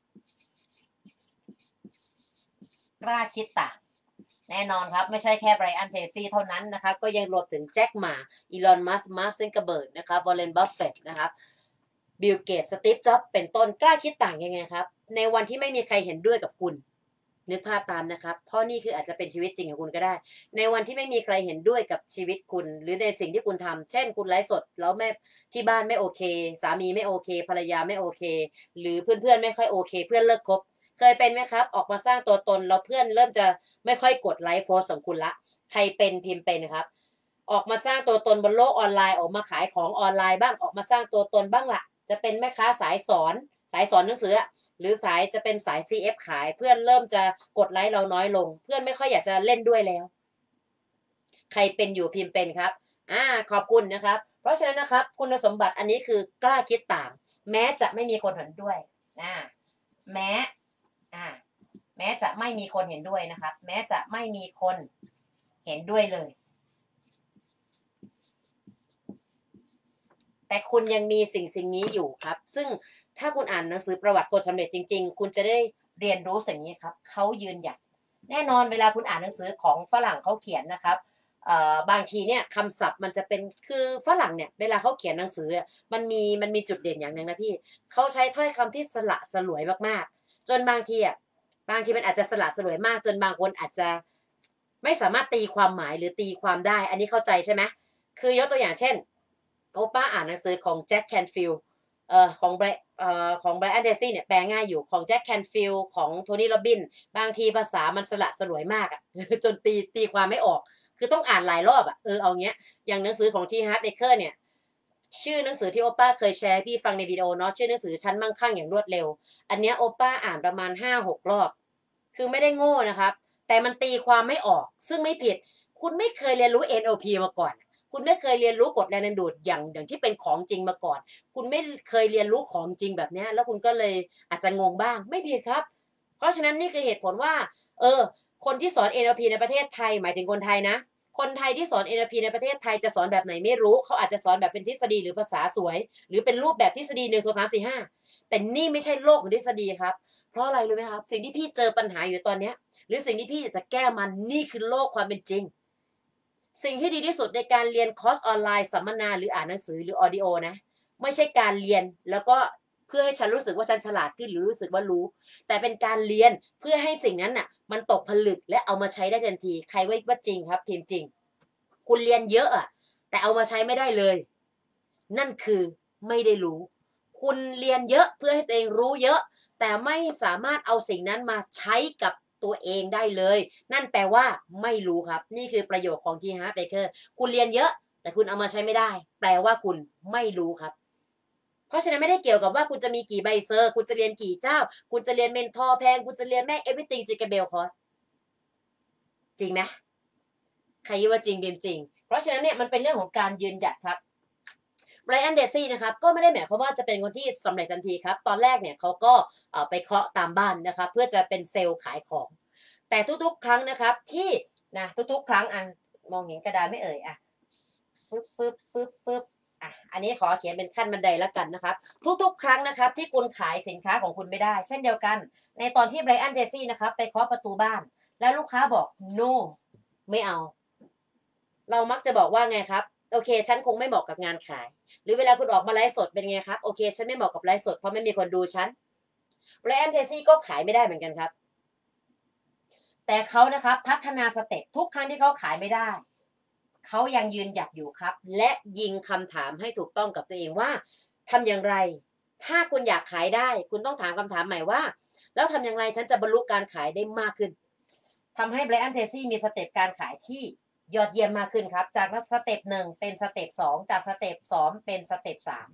ล้าคิดต่างแน่นอนครับไม่ใช่แค่ไบรอันเทซี่เท่านั้นนะครับก็ยังรวมถึงแจ็คหม่าอีลอนมัสก์มาร์คซักเคอร์เบิร์กนะครับวอร์เรนบัฟเฟตต์นะครับบิลเกตสตีฟจ็อบส์เป็นต้นกล้าคิดต่างยังไงครับในวันที่ไม่มีใครเห็นด้วยกับคุณนึกภาพตามนะครับเพราะนี่คืออาจจะเป็นชีวิตจริงของคุณก็ได้ในวันที่ไม่มีใครเห็นด้วยกับชีวิตคุณหรือในสิ่งที่คุณทำเช่นคุณไลฟ์สดแล้วแม่ที่บ้านไม่โอเคสามีไม่โอเคภรรยาไม่โอเคหรือเพื่อนๆไม่ค่อยโอเคเพื่อนเลิกคบเคยเป็นไหมครับออกมาสร้างตัวตนแล้วเพื่อนเริ่มจะไม่ค่อยกดไลค์โพสของคุณละใครเป็นพิมพ์เป็นครับออกมาสร้างตัวตนบนโลกออนไลน์ออกมาขายของออนไลน์บ้างออกมาสร้างตัวตนบ้างละจะเป็นแม่ค้าสายสอนหนังสือหรือสายจะเป็นสาย CF ขายเพื่อนเริ่มจะกดไลค์เราน้อยลงเพื่อนไม่ค่อยอยากจะเล่นด้วยแล้วใครเป็นอยู่พิมพ์เป็นครับขอบคุณนะครับเพราะฉะนั้นนะครับคุณสมบัติอันนี้คือกล้าคิดต่างแม้จะไม่มีคนเห็นด้วยแม้แม้จะไม่มีคนเห็นด้วยนะครับแม้จะไม่มีคนเห็นด้วยเลยแต่คุณยังมีสิ่งนี้อยู่ครับซึ่งถ้าคุณอ่านหนังสือประวัติคนสำเร็จจริงๆคุณจะได้เรียนรู้สิ่งนี้ครับเขายืนหยัดแน่นอนเวลาคุณอ่านหนังสือของฝรั่งเขาเขียนนะครับบางทีเนี่ยคำศัพท์มันจะเป็นคือฝรั่งเนี่ยเวลาเขาเขียนหนังสือมันมีจุดเด่นอย่างหนึ่งนะพี่เขาใช้ถ้อยคำที่สละสลวยมากๆจนบางทีมันอาจจะสละสลวยมากจนบางคนอาจจะไม่สามารถตีความหมายหรือตีความได้อันนี้เข้าใจใช่ไหมคือยกตัวอย่างเช่นโอป้าอ่านหนังสือของแจ็คแคนฟิลด์ของไบรอันเดซี่เนี่ยแปลง่ายอยู่ของแจ็คแคนฟิลด์ของโทนี่โรบินบางทีภาษามันสละสลวยมากจนตีความไม่ออกคือต้องอ่านหลายรอบเอาเงี้ยอย่างหนังสือของทีฮาร์ดเบเกอร์เนี่ยชื่อหนังสือที่โอป้าเคยแชร์พี่ฟังในวิดีโอเนาะชื่อหนังสือชั้นมั่งคั่งอย่างรวดเร็วอันเนี้ยโอป้าอ่านประมาณ5-6 รอบคือไม่ได้โง่นะครับแต่มันตีความไม่ออกซึ่งไม่ผิดคุณไม่เคยเรียนรู้ NLP มาก่อนคุณไม่เคยเรียนรู้กฎแรงดึงดูดอย่างที่เป็นของจริงมาก่อนคุณไม่เคยเรียนรู้ของจริงแบบนี้แล้วคุณก็เลยอาจจะงงบ้างไม่ผิดครับเพราะฉะนั้นนี่คือเหตุผลว่าคนที่สอน NLP ในประเทศไทยหมายถึงคนไทยนะคนไทยที่สอน NLP ในประเทศไทยจะสอนแบบไหนไม่รู้เขาอาจจะสอนแบบเป็นทฤษฎีหรือภาษาสวยหรือเป็นรูปแบบทฤษฎี1 2 3 4 5แต่นี่ไม่ใช่โลกของทฤษฎีครับเพราะอะไรรู้ไหมครับสิ่งที่พี่เจอปัญหาอยู่ตอนนี้หรือสิ่งที่พี่อยากจะแก้มันนี่คือโลกความเป็นจริงสิ่งที่ดีที่สุดในการเรียนคอร์สออนไลน์สัมมนาหรืออ่านหนังสือหรือออดิโอนะไม่ใช่การเรียนแล้วก็เพื่อให้ฉันรู้สึกว่าฉันฉลาดขึ้นหรือรู้สึกว่ารู้แต่เป็นการเรียนเพื่อให้สิ่งนั้นน่ะมันตกผลึกและเอามาใช้ได้ทันทีใครว่าจริงครับทีมจริงคุณเรียนเยอะอะแต่เอามาใช้ไม่ได้เลยนั่นคือไม่ได้รู้คุณเรียนเยอะเพื่อให้ตัวเองรู้เยอะแต่ไม่สามารถเอาสิ่งนั้นมาใช้กับตัวเองได้เลยนั่นแปลว่าไม่รู้ครับนี่คือประโยคของทีฮาร์ทเบเกอร์คุณเรียนเยอะแต่คุณเอามาใช้ไม่ได้แปลว่าคุณไม่รู้ครับเพราะฉะนั้นไม่ได้เกี่ยวกับว่าคุณจะมีกี่ใบเซอร์คุณจะเรียนกี่เจ้าคุณจะเรียนเมนทอร์แพงคุณจะเรียนแม่ everything จิกาเบลคอร์สจริงไหมใครว่าจริงจริงเพราะฉะนั้นเนี่ยมันเป็นเรื่องของการยืนหยัดครับไบรอันเดซี่นะครับก็ไม่ได้หมายความว่าจะเป็นคนที่สำเร็จทันทีครับตอนแรกเนี่ยเขาก็ไปเคาะตามบ้านนะครับเพื่อจะเป็นเซลล์ขายของแต่ทุกๆครั้งนะครับที่นะทุกๆครั้งอ่ะมองเห็นกระดานไม่เอ่ยอ่ะปึ๊บอ่ะอันนี้ขอเขียนเป็นขั้นบันไดแล้วกันนะครับทุกๆครั้งนะครับที่คุณขายสินค้าของคุณไม่ได้เช่นเดียวกันในตอนที่ไบรอันเดซี่นะครับไปเคาะประตูบ้านแล้วลูกค้าบอก no ไม่เอาเรามักจะบอกว่าไงครับโอเคฉันคงไม่เหมาะกับงานขายหรือเวลาคุณออกมาไลฟ์สดเป็นไงครับโอเคฉันไม่เหมาะกับไลฟ์สดเพราะไม่มีคนดูฉันไบรอันเทซี่ก็ขายไม่ได้เหมือนกันครับแต่เขานะครับพัฒนาสเต็ปทุกครั้งที่เขาขายไม่ได้เขายังยืนหยัดอยู่ครับและยิงคำถามให้ถูกต้องกับตัวเองว่าทำอย่างไรถ้าคุณอยากขายได้คุณต้องถามคำถามใหม่ว่าแล้วทำอย่างไรฉันจะบรรลุการขายได้มากขึ้นทำให้ไบรอันเทซี่มีสเต็ปการขายที่ยอดเยี่ยมมากขึ้นครับจากสเต็ป1เป็นสเต็ป2จากสเต็ป2เป็นสเต็ป3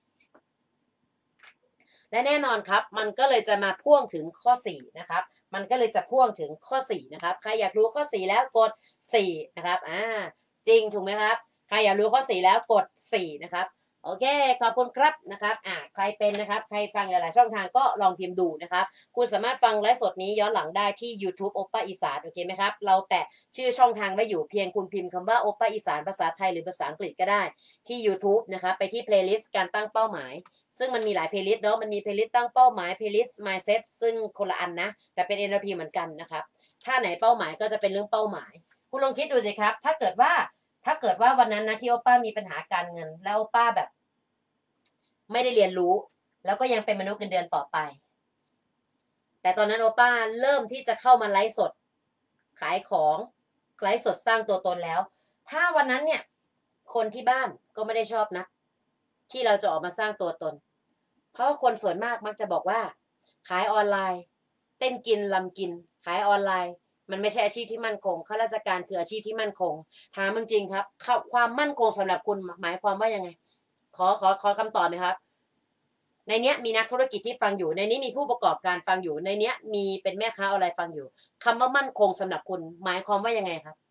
และแน่นอนครับมันก็เลยจะมาพ่วงถึงข้อ4นะครับมันก็เลยจะพ่วงถึงข้อ4นะครับใครอยากรู้ข้อ4แล้วกด4นะครับจริงถูกไหมครับใครอยากรู้ข้อ4แล้วกด4นะครับโอเคขอบคุณครับนะครับใครเป็นนะครับใครฟังหลายๆช่องทางก็ลองพิมพ์ดูนะครับคุณสามารถฟังไลฟ์สดนี้ย้อนหลังได้ที่ YouTube โอป้าอีสานโอเคไหมครับเราแปะชื่อช่องทางไว้อยู่เพียงคุณพิมพ์คำว่าโอป้าอีสานภาษาไทยหรือภาษาอังกฤษก็ได้ที่ YouTube นะครับไปที่ playlist การตั้งเป้าหมายซึ่งมันมีหลาย playlist เนาะมันมี playlist ตั้งเป้าหมาย playlist mindset ซึ่งคนละอันนะแต่เป็น NLP เหมือนกันนะครับถ้าไหนเป้าหมายก็จะเป็นเรื่องเป้าหมายคุณลองคิดดูสิครับถ้าเกิดว่าวันนั้นนะที่โอป้ามีปัญหาการเงินแล้วโอป้าแบบไม่ได้เรียนรู้แล้วก็ยังเป็นมนุษย์เงินเดือนต่อไปแต่ตอนนั้นโอป้าเริ่มที่จะเข้ามาไลฟ์สดขายของไลฟ์สดสร้างตัวตนแล้วถ้าวันนั้นเนี่ยคนที่บ้านก็ไม่ได้ชอบนะที่เราจะออกมาสร้างตัวตนเพราะคนส่วนมากมักจะบอกว่าขายออนไลน์เต้นกินลำกินขายออนไลน์มันไม่ใช่อาชีพที่มั่นคงข้าราชการคืออาชีพที่มั่นคงถามจริงครับความมั่นคงสำหรับคุณหมายความว่ายังไงขอคำตอบไหมครับในเนี้ยมีนักธุรกิจที่ฟังอยู่ในนี้มีผู้ประกอบการฟังอยู่ในเนี้ยมีเป็นแม่ค้าออนไลน์ฟังอยู่คำว่ามั่นคงสำหรับคุณหมายความว่ายังไงครับ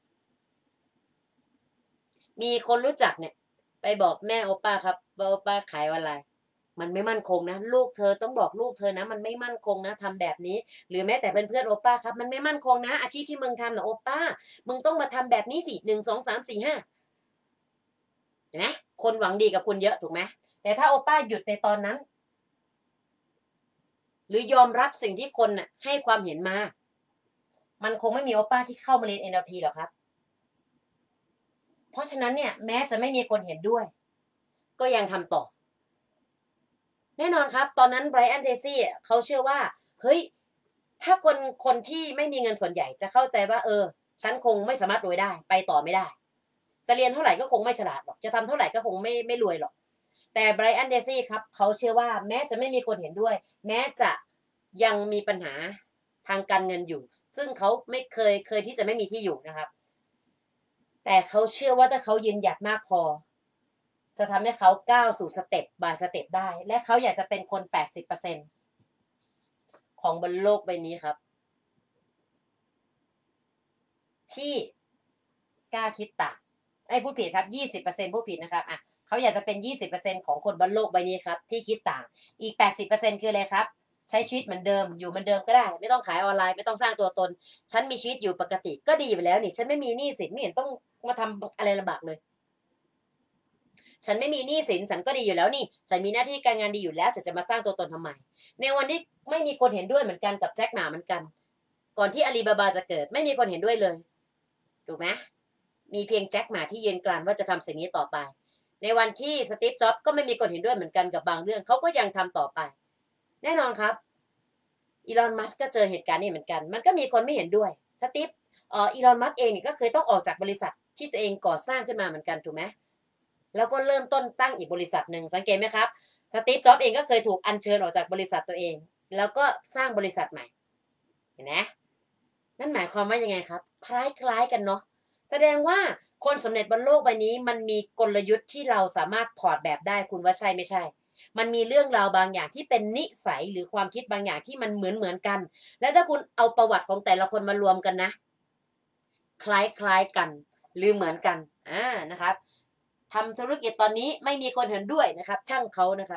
มีคนรู้จักเนี่ยไปบอกแม่โอป้าครับว่าโอป้าขายออนไลน์มันไม่มั่นคงนะลูกเธอต้องบอกลูกเธอนะมันไม่มั่นคงนะทำแบบนี้หรือแม้แต่เพื่อนๆโอป้าครับมันไม่มั่นคงนะอาชีพที่มึงทำนะโอป้ามึงต้องมาทำแบบนี้สิ1 2 3 4 5เห็นไหมคนหวังดีกับคุณเยอะถูกไหมแต่ถ้าโอป้าหยุดในตอนนั้นหรือยอมรับสิ่งที่คนน่ะให้ความเห็นมามันคงไม่มีโอป้าที่เข้ามาเรียน NLP หรอกครับเพราะฉะนั้นเนี่ยแม้จะไม่มีคนเห็นด้วยก็ยังทำต่อแน่นอนครับตอนนั้นไบรอันเทซี่เขาเชื่อว่าเฮ้ยถ้าคนที่ไม่มีเงินส่วนใหญ่จะเข้าใจว่าฉันคงไม่สามารถรวยได้ไปต่อไม่ได้จะเรียนเท่าไหร่ก็คงไม่ฉลาดหรอกจะทำเท่าไหร่ก็คงไม่รวยหรอกแต่ไบรอันเดซี่ครับเขาเชื่อว่าแม้จะไม่มีคนเห็นด้วยแม้จะยังมีปัญหาทางการเงินอยู่ซึ่งเขาไม่เคยที่จะไม่มีที่อยู่นะครับแต่เขาเชื่อว่าถ้าเขายืนหยัดมากพอจะทำให้เขาก้าวสู่สเต็ปบายสเต็ปได้และเขาอยากจะเป็นคน80%ของบนโลกใบนี้ครับที่กล้าคิดต่างพูดผิดครับ20%พูดผิดนะครับเขาอยากจะเป็น20%ของคนบนโลกใบนี้ครับที่คิดต่างอีก80%คืออะไรครับใช้ชีวิตเหมือนเดิมอยู่เหมือนเดิมก็ได้ไม่ต้องขายออนไลน์ไม่ต้องสร้างตัวตนฉันมีชีวิตอยู่ปกติก็ดีไปแล้วนี่ฉันไม่มีหนี้สินไม่เห็นต้องมาทำอะไรลำบากเลยฉันไม่มีหนี้สินฉันก็ดีอยู่แล้วนี่ฉันมีหน้าที่การงานดีอยู่แล้วฉันจะมาสร้างตัวตนทำไมในวันที่ไม่มีคนเห็นด้วยเหมือนกันกับแจ็คหมาเหมือนกันก่อนที่อาลีบาบาจะเกิดไม่มีคนเห็นด้วยเลยถูกไหมมีเพียงแจ็คหมาที่ยืนกรานว่าจะทำสิ่งนี้ต่อไปในวันที่สตีฟจ็อบส์ก็ไม่มีคนเห็นด้วยเหมือนกันกับบางเรื่องเขาก็ยังทำต่อไปแน่นอนครับอีลอนมัสก์ก็เจอเหตุการณ์นี้เหมือนกันมันก็มีคนไม่เห็นด้วยสตีฟอีลอนมัสก์เองก็เคยต้องออกจากบริษัทที่ตัวเองก่อสร้างขึ้นมาเหมือนกันถูกไหมแล้วก็เริ่มต้นตั้งอีกบริษัทหนึ่งสังเกตไหมครับสตีฟจ็อบส์เองก็เคยถูกอัญเชิญออกจากบริษัทตัวเองแล้วก็สร้างบริษัทใหม่เห็นไหมนั่นหมายความว่ายังไงครับคล้ายๆกันเนาะแสดงว่าคนสำเร็จบนโลกใบนี้มันมีกลยุทธ์ที่เราสามารถถอดแบบได้คุณว่าใช่ไม่ใช่มันมีเรื่องราวบางอย่างที่เป็นนิสัยหรือความคิดบางอย่างที่มันเหมือนกันและถ้าคุณเอาประวัติของแต่ละคนมารวมกันนะคล้ายๆกันหรือเหมือนกันนะครับทำธุรกิจตอนนี้ไม่มีคนเห็นด้วยนะครับช่างเขานะครับ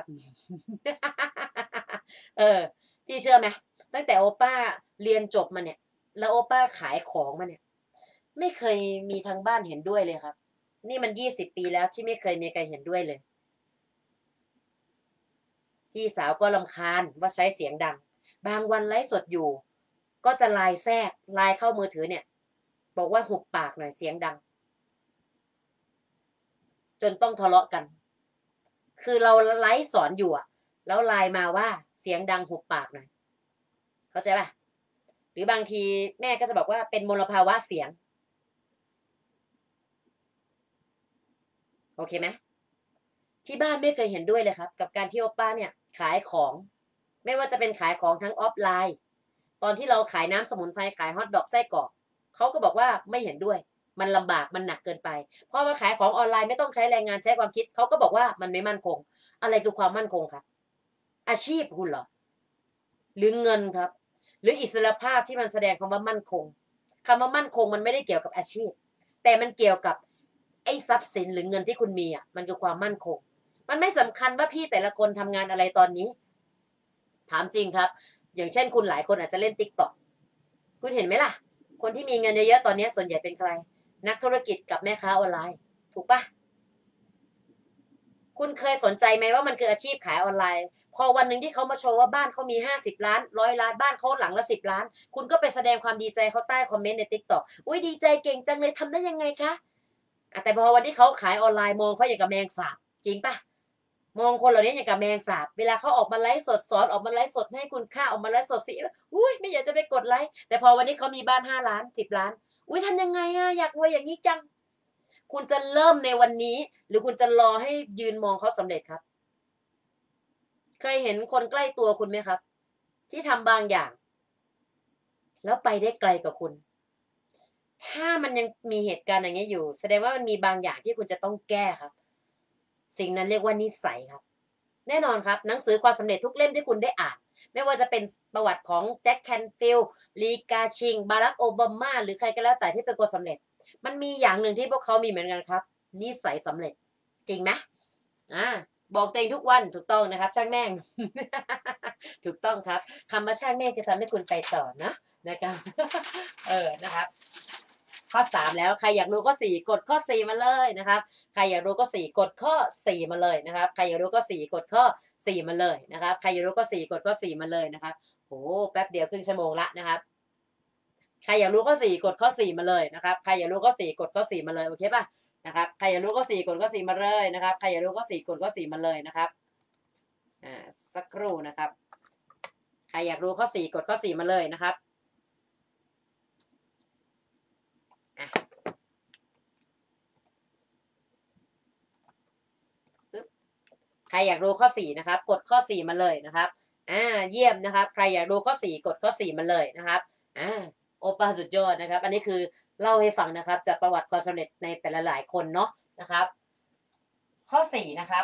เออพี่เชื่อไหมตั้งแต่โอป้าเรียนจบมาเนี่ยแล้วโอป้าขายของมาเนี่ยไม่เคยมีทางบ้านเห็นด้วยเลยครับนี่มัน20 ปีแล้วที่ไม่เคยมีใครเห็นด้วยเลยพี่สาวก็รำคาญว่าใช้เสียงดังบางวันไลฟ์สดอยู่ก็จะไลน์แทรกไลน์เข้ามือถือเนี่ยบอกว่าหุบปากหน่อยเสียงดังจนต้องทะเลาะกันคือเราไลฟ์สอนอยู่อะแล้วไลน์มาว่าเสียงดังหุบปากหน่อยเข้าใจป่ะหรือบางทีแม่ก็จะบอกว่าเป็นมลภาวะเสียงโอเคไหมที่บ้านไม่เคยเห็นด้วยเลยครับกับการที่โอป้าเนี่ยขายของไม่ว่าจะเป็นขายของทั้งออฟไลน์ตอนที่เราขายน้ำสมุนไพรขายฮอทดอกไส้กรอกเขาก็บอกว่าไม่เห็นด้วยมันลำบากมันหนักเกินไปเพราะว่าขายของออนไลน์ไม่ต้องใช้แรงงานใช้ความคิดเขาก็บอกว่ามันไม่มั่นคงอะไรคือความมั่นคงครับอาชีพคุณเหรอหรือเงินครับหรืออิสรภาพที่มันแสดงคำว่ามั่นคงคำว่ามั่นคงมันไม่ได้เกี่ยวกับอาชีพแต่มันเกี่ยวกับไอ้ทรัพย์สินหรือเงินที่คุณมีอ่ะมันคือความมั่นคงมันไม่สำคัญว่าพี่แต่ละคนทำงานอะไรตอนนี้ถามจริงครับอย่างเช่นคุณหลายคนอาจจะเล่น TikTok คุณเห็นไหมล่ะคนที่มีเงินเยอะๆตอนนี้ส่วนใหญ่เป็นใครนักธุรกิจกับแม่ค้าออนไลน์ถูกปะคุณเคยสนใจไหมว่ามันคืออาชีพขายออนไลน์พอวันหนึ่งที่เขามาโชว์ว่าบ้านเขามี50 ล้าน100 ล้านบ้านเขาหลังละ10 ล้านคุณก็ไปแสดงความดีใจเขาใต้คอมเมนต์ใน TikTok อุ้ยดีใจเก่งจังเลยทำได้ยังไงคะแต่พอวันที่เขาขายออนไลน์มองเขาอย่างกับแมงสาบจริงปะมองคนเหล่านี้อย่างกับแมงสาบเวลาเขาออกมาไลฟ์สดสอนออกมาไลฟ์สดให้คุณค่าออกมาไลฟ์สดสิอุ้ยไม่อยากจะไปกดไลค์แต่พอวันนี้เขามีบ้าน5 ล้าน10 ล้านอุ้ยทำยังไงอะอยากรวยอย่างนี้จังคุณจะเริ่มในวันนี้หรือคุณจะรอให้ยืนมองเขาสำเร็จครับเคยเห็นคนใกล้ตัวคุณไหมครับที่ทำบางอย่างแล้วไปได้ไกลกว่าคุณถ้ามันยังมีเหตุการณ์อย่างนี้อยู่แสดงว่ามันมีบางอย่างที่คุณจะต้องแก้ครับสิ่งนั้นเรียกว่านิสัยครับ แน่นอนครับหนังสือความสำเร็จทุกเล่มที่คุณได้อ่านไม่ว่าจะเป็นประวัติของแจ็คแคนฟิลด์ลีกาชิงบารักโอบามาหรือใครก็แล้วแต่ที่เป็นคนสำเร็จมันมีอย่างหนึ่งที่พวกเขามีเหมือนกันครับนิสัยสำเร็จจริงไหมอ่าบอกตัวเองทุกวันถูกต้องนะครับช่างแม่งถูกต้องครับคำว่าช่างแม่งจะทำให้คุณไปต่อนะนะครับนะครับข้อ3แล้วใครอยากรู้ก็4กดข้อ4มาเลยนะครับใครอยากรู้ก็4กดข้อ4มาเลยนะครับใครอยากรู้ก็4กดข้อ4มาเลยนะครับใครอยากรู้ก็4กดข้อ4มาเลยนะครับโอ้แป๊บเดียวครึ่งชั่วโมงละนะครับใครอยากรู้ข้อ4กดข้อ4มาเลยนะครับใครอยากรู้ก็4กดข้อ4มาเลยโอเคป่ะนะครับใครอยากรู้ก็4กดข้อ4มาเลยนะครับใครอยากรู้ก็4กดข้อ4มาเลยนะครับสักครู่นะครับใครอยากรู้ข้อ4กดข้อ4มาเลยนะครับใครอยากรู้ข้อ4นะครับกดข้อ4มาเลยนะครับเยี่ยมนะครับใครอยากรู้ข้อ4กดข้อ4มาเลยนะครับโอป้าสุดยอดนะครับอันนี้คือเล่าให้ฟังนะครับจากประวัติความสำเร็จในแต่ละหลายคนเนาะนะครับข้อ4นะครับ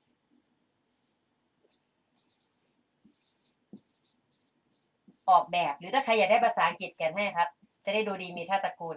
ออกแบบหรือถ้าใครอยากได้ภาษาอังกฤษเขียนให้ครับจะได้ดูดีมีชาติตระกูล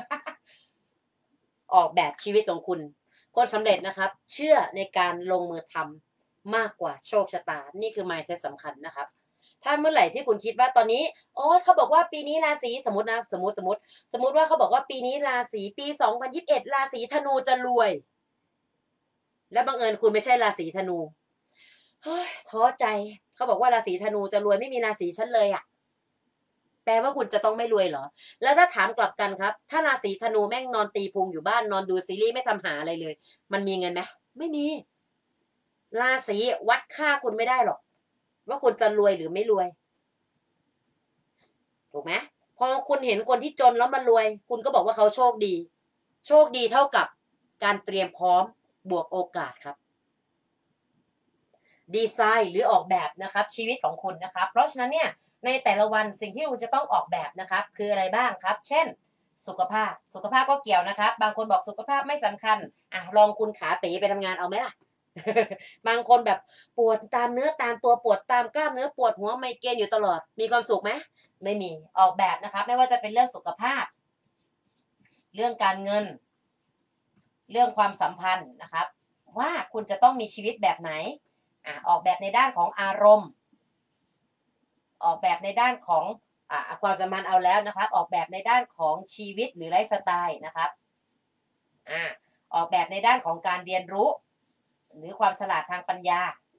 ออกแบบชีวิตของคุณคนสำเร็จนะครับเชื่อในการลงมือทำมากกว่าโชคชะตานี่คือ mindset สำคัญนะครับถ้าเมื่อไหร่ที่คุณคิดว่าตอนนี้โอ้ยเขาบอกว่าปีนี้ราศีสมมตินะสมมติว่าเขาบอกว่าปีนี้ราศีปี2021ราศีธนูจะรวยแล้วบังเอิญคุณไม่ใช่ราศีธนูเฮ้ยท้อใจเขาบอกว่าราศีธนูจะรวยไม่มีราศีฉันเลยอ่ะแปลว่าคุณจะต้องไม่รวยเหรอแล้วถ้าถามกลับกันครับถ้าราศีธนูแม่งนอนตีพุงอยู่บ้านนอนดูซีรีส์ไม่ทำหาอะไรเลยมันมีเงินไหมไม่มีราศีวัดค่าคุณไม่ได้หรอกว่าคุณจะรวยหรือไม่รวยถูกไหมพอคุณเห็นคนที่จนแล้วมันรวยคุณก็บอกว่าเขาโชคดีโชคดีเท่ากับการเตรียมพร้อมบวกโอกาสครับดีไซน์หรือออกแบบนะครับชีวิตของคุณนะครับเพราะฉะนั้นเนี่ยในแต่ละวันสิ่งที่คุณจะต้องออกแบบนะครับคืออะไรบ้างครับเช่นสุขภาพก็เกี่ยวนะครับบางคนบอกสุขภาพไม่สำคัญอ่ะลองคุณขาเป๋ไปทำงานเอาไหมล่ะ บางคนแบบปวดตามเนื้อตามตัวปวดตามกล้ามเนื้อปวดหัวไมเกรนอยู่ตลอดมีความสุขไหมไม่มีออกแบบนะครับไม่ว่าจะเป็นเรื่องสุขภาพเรื่องการเงินเรื่องความสัมพันธ์นะครับว่าคุณจะต้องมีชีวิตแบบไหนออกแบบในด้านของอารมณ์ออกแบบในด้านของความสัมพันธ์เอาแล้วนะครับออกแบบในด้านของชีวิตหรือไลฟ์สไตล์นะครับออกแบบในด้านของการเรียนรู้หรือความฉลาดทางปัญญา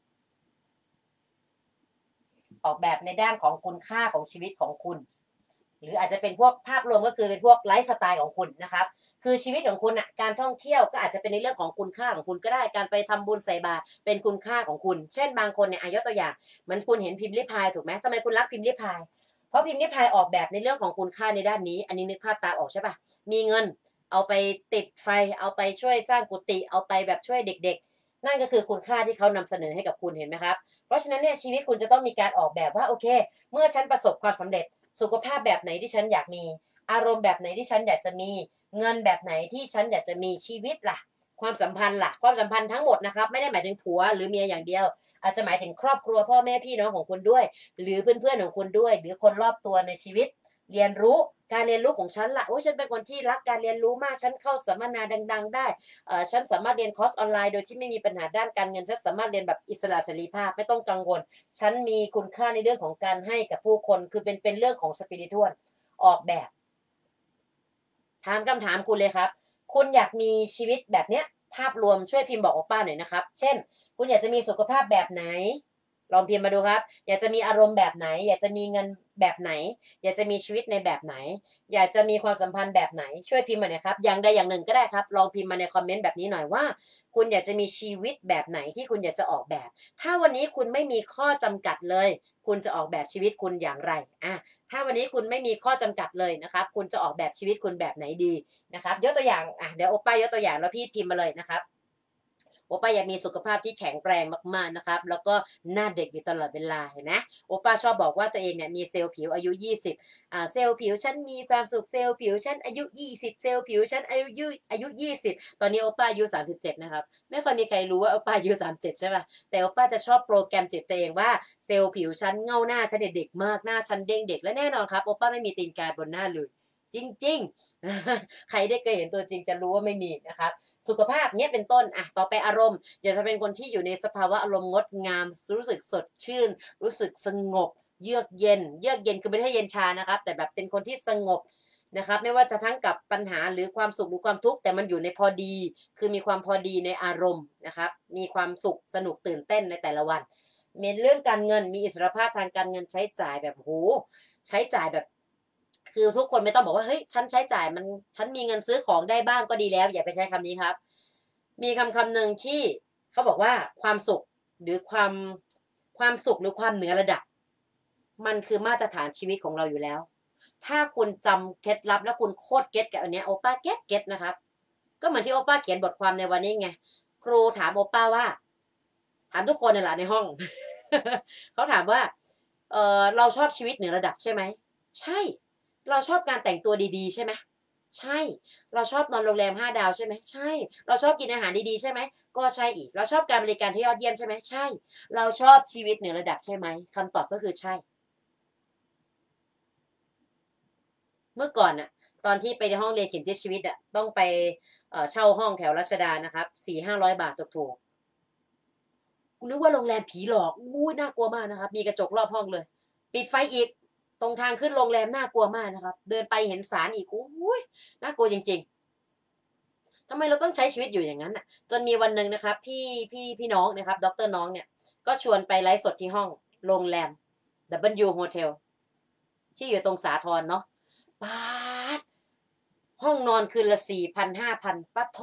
ออกแบบในด้านของคุณค่าของชีวิตของคุณหรืออาจจะเป็นพวกภาพรวมก็คือเป็นพวกไลฟ์สไตล์ของคุณนะครับคือชีวิตของคุณการท่องเที่ยวก็อาจจะเป็นในเรื่องของคุณค่าของคุณก็ได้การไปทำบุญใส่บาตรเป็นคุณค่าของคุณเช่นบางคนเนี่ยยกตัวอย่างเหมือนคุณเห็นพิมพ์ริพายถูกไหมทำไมคุณรักพิมพ์ริพายเพราะพิมพ์ริพายออกแบบในเรื่องของคุณค่าในด้านนี้อันนี้นึกภาพตามออกใช่ปะมีเงินเอาไปติดไฟเอาไปช่วยสร้างกุฏิเอาไปแบบช่วยเด็กๆนั่นก็คือคุณค่าที่เขานำเสนอให้กับคุณเห็นไหมครับเพราะฉะนั้นเนี่ยชีวิตคุณจะต้องมีการออกแบบว่าโอเคเมื่อฉันประสบความสำเร็จสุขภาพแบบไหนที่ฉันอยากมีอารมณ์แบบไหนที่ฉันอยากจะมีเงินแบบไหนที่ฉันอยากจะมีชีวิตล่ะความสัมพันธ์ล่ะความสัมพันธ์ทั้งหมดนะครับไม่ได้หมายถึงผัวหรือเมียอย่างเดียวอาจจะหมายถึงครอบครัวพ่อแม่พี่น้องของคุณด้วยหรือเพื่อนๆของคุณด้วยหรือคนรอบตัวในชีวิตเรียนรู้การเรียนรู้ของฉันล่ะโอ้ฉันเป็นคนที่รักการเรียนรู้มากฉันเข้าสัมมนาดังๆได้ฉันสามารถเรียนคอร์สออนไลน์โดยที่ไม่มีปัญหาด้านการเงินฉันสามารถเรียนแบบอิสระเสรีภาพไม่ต้องกังวลฉันมีคุณค่าในเรื่องของการให้กับผู้คนคือเป็นเรื่องของสปิริตวลออกแบบถามคำถามคุณเลยครับคุณอยากมีชีวิตแบบเนี้ยภาพรวมช่วยพิมพ์บอกโอป้าหน่อยนะครับเช่นคุณอยากจะมีสุขภาพแบบไหนลองพิมพ์มาดูครับอยากจะมีอารมณ์แบบไหนอยากจะมีเงินแบบไหนอยากจะมีชีวิตในแบบไหนอยากจะมีความสัมพันธ์แบบไหนช่วยพิมพ์มาหน่อยครับอย่างใดอย่างหนึ่งก็ได้ครับลองพิมพ์มาในคอมเมนต์แบบนี้หน่อยว่าคุณอยากจะมีชีวิตแบบไหนที่คุณอยากจะออกแบบถ้าวันนี้คุณไม่มีข้อจำกัดเลยคุณจะออกแบบชีวิตคุณอย่างไรถ้าวันนี้คุณไม่มีข้อจำกัดเลยนะครับคุณจะออกแบบชีวิตคุณแบบไหนดีนะครับยกตัวอย่างเดี๋ยวโอป้ายกตัวอย่างแล้วพี่พิมพ์มาเลยนะครับโอป้าอยากมีสุขภาพที่แข็งแรงมากๆนะครับแล้วก็หน้าเด็กอยู่ตลอดเวลาเห็นไหมโอป้าชอบบอกว่าตัวเองเนี่ยมีเซลล์ผิวอายุ20เซลล์ผิวฉันมีความสุขเซลล์ผิวฉันอายุ20เซลล์ผิวฉันอายุ20ตอนนี้โอป้าอายุ37นะครับไม่ค่อยมีใครรู้ว่าโอป้าอายุ37ใช่ป่ะแต่โอป้าจะชอบโปรแกรมจิตตัวเองว่าเซลล์ผิวฉันเงาหน้าฉันเด็กมากหน้าฉันเด้งเด็กและแน่นอนครับโอป้าไม่มีตีนกาบนหน้าเลยจริงๆใครได้เคยเห็นตัวจริงจะรู้ว่าไม่มีนะครับสุขภาพเนี้ยเป็นต้นต่อไปอารมณ์อยากจะเป็นคนที่อยู่ในสภาวะอารมณ์งดงามรู้สึกสดชื่นรู้สึกสงบเยือกเย็นคือไม่ใช่เย็นชานะครับแต่แบบเป็นคนที่สงบนะครับไม่ว่าจะทั้งกับปัญหาหรือความสุขหรือความทุกข์แต่มันอยู่ในพอดีคือมีความพอดีในอารมณ์นะครับมีความสุขสนุกตื่นเต้นในแต่ละวันมีเรื่องการเงินมีอิสรภาพทางการเงินใช้จ่ายแบบโหใช้จ่ายแบบคือทุกคนไม่ต้องบอกว่าเฮ้ยฉันใช้จ่ายมันฉันมีเงินซื้อของได้บ้างก็ดีแล้วอย่าไปใช้คำนี้ครับมีคำหนึ่งที่เขาบอกว่าความสุขหรือความสุขหรือความเหนือระดับมันคือมาตรฐานชีวิตของเราอยู่แล้วถ้าคุณจำเคล็ดลับแล้วคุณโคตรเก็ตกับอันเนี้ยโอป้าเก็ตนะครับก็เหมือนที่โอป้าเขียนบทความในวันนี้ไงครูถามโอป้าว่าถามทุกคนน่ะแหละในห้องเขาถามว่าเราชอบชีวิตเหนือระดับใช่ไหมใช่เราชอบการแต่งตัวดีๆใช่ไหมใช่เราชอบนอนโรงแรม5 ดาวใช่ไหมใช่เราชอบกินอาหารดีๆใช่ไหมก็ใช่อีกเราชอบการบริการที่ยอดเยี่ยมใช่ไหมใช่เราชอบชีวิตเหนือระดับใช่ไหมคำตอบก็คือใช่เมื่อก่อนน่ะตอนที่ไปในห้องเรียนเข็มทิศชีวิตต้องไปเช่าห้องแถวรัชดานะครับ400-500 บาทถูกๆ นึกว่าโรงแรมผีหลอกอุ้ยน่ากลัวมากนะครับมีกระจกรอบห้องเลยปิดไฟอีกตรงทางขึ้นโรงแรมน่ากลัวมากนะครับเดินไปเห็นศาลอีกโอ้ยน่ากลัวจริงๆทำไมเราต้องใช้ชีวิตอยู่อย่างนั้นอ่ะจนมีวันหนึ่งนะครับพี่น้องนะครับดรน้องเนี่ยก็ชวนไปไลฟ์สดที่ห้องโรงแรม W Hotel ที่อยู่ตรงสาทรเนาะป๊าดห้องนอนคืนละ4,000 5,000ปะโท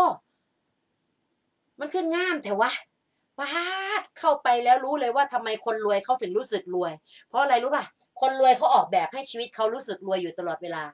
มันคืองามแต่ว่าป๊าดเข้าไปแล้วรู้เลยว่าทำไมคนรวยเขาถึงรู้สึกรวยเพราะอะไรรู้ป่ะคนรวยเขาออกแบบให้ชีวิตเขารู้สึกรวยอยู่ตลอดเวลา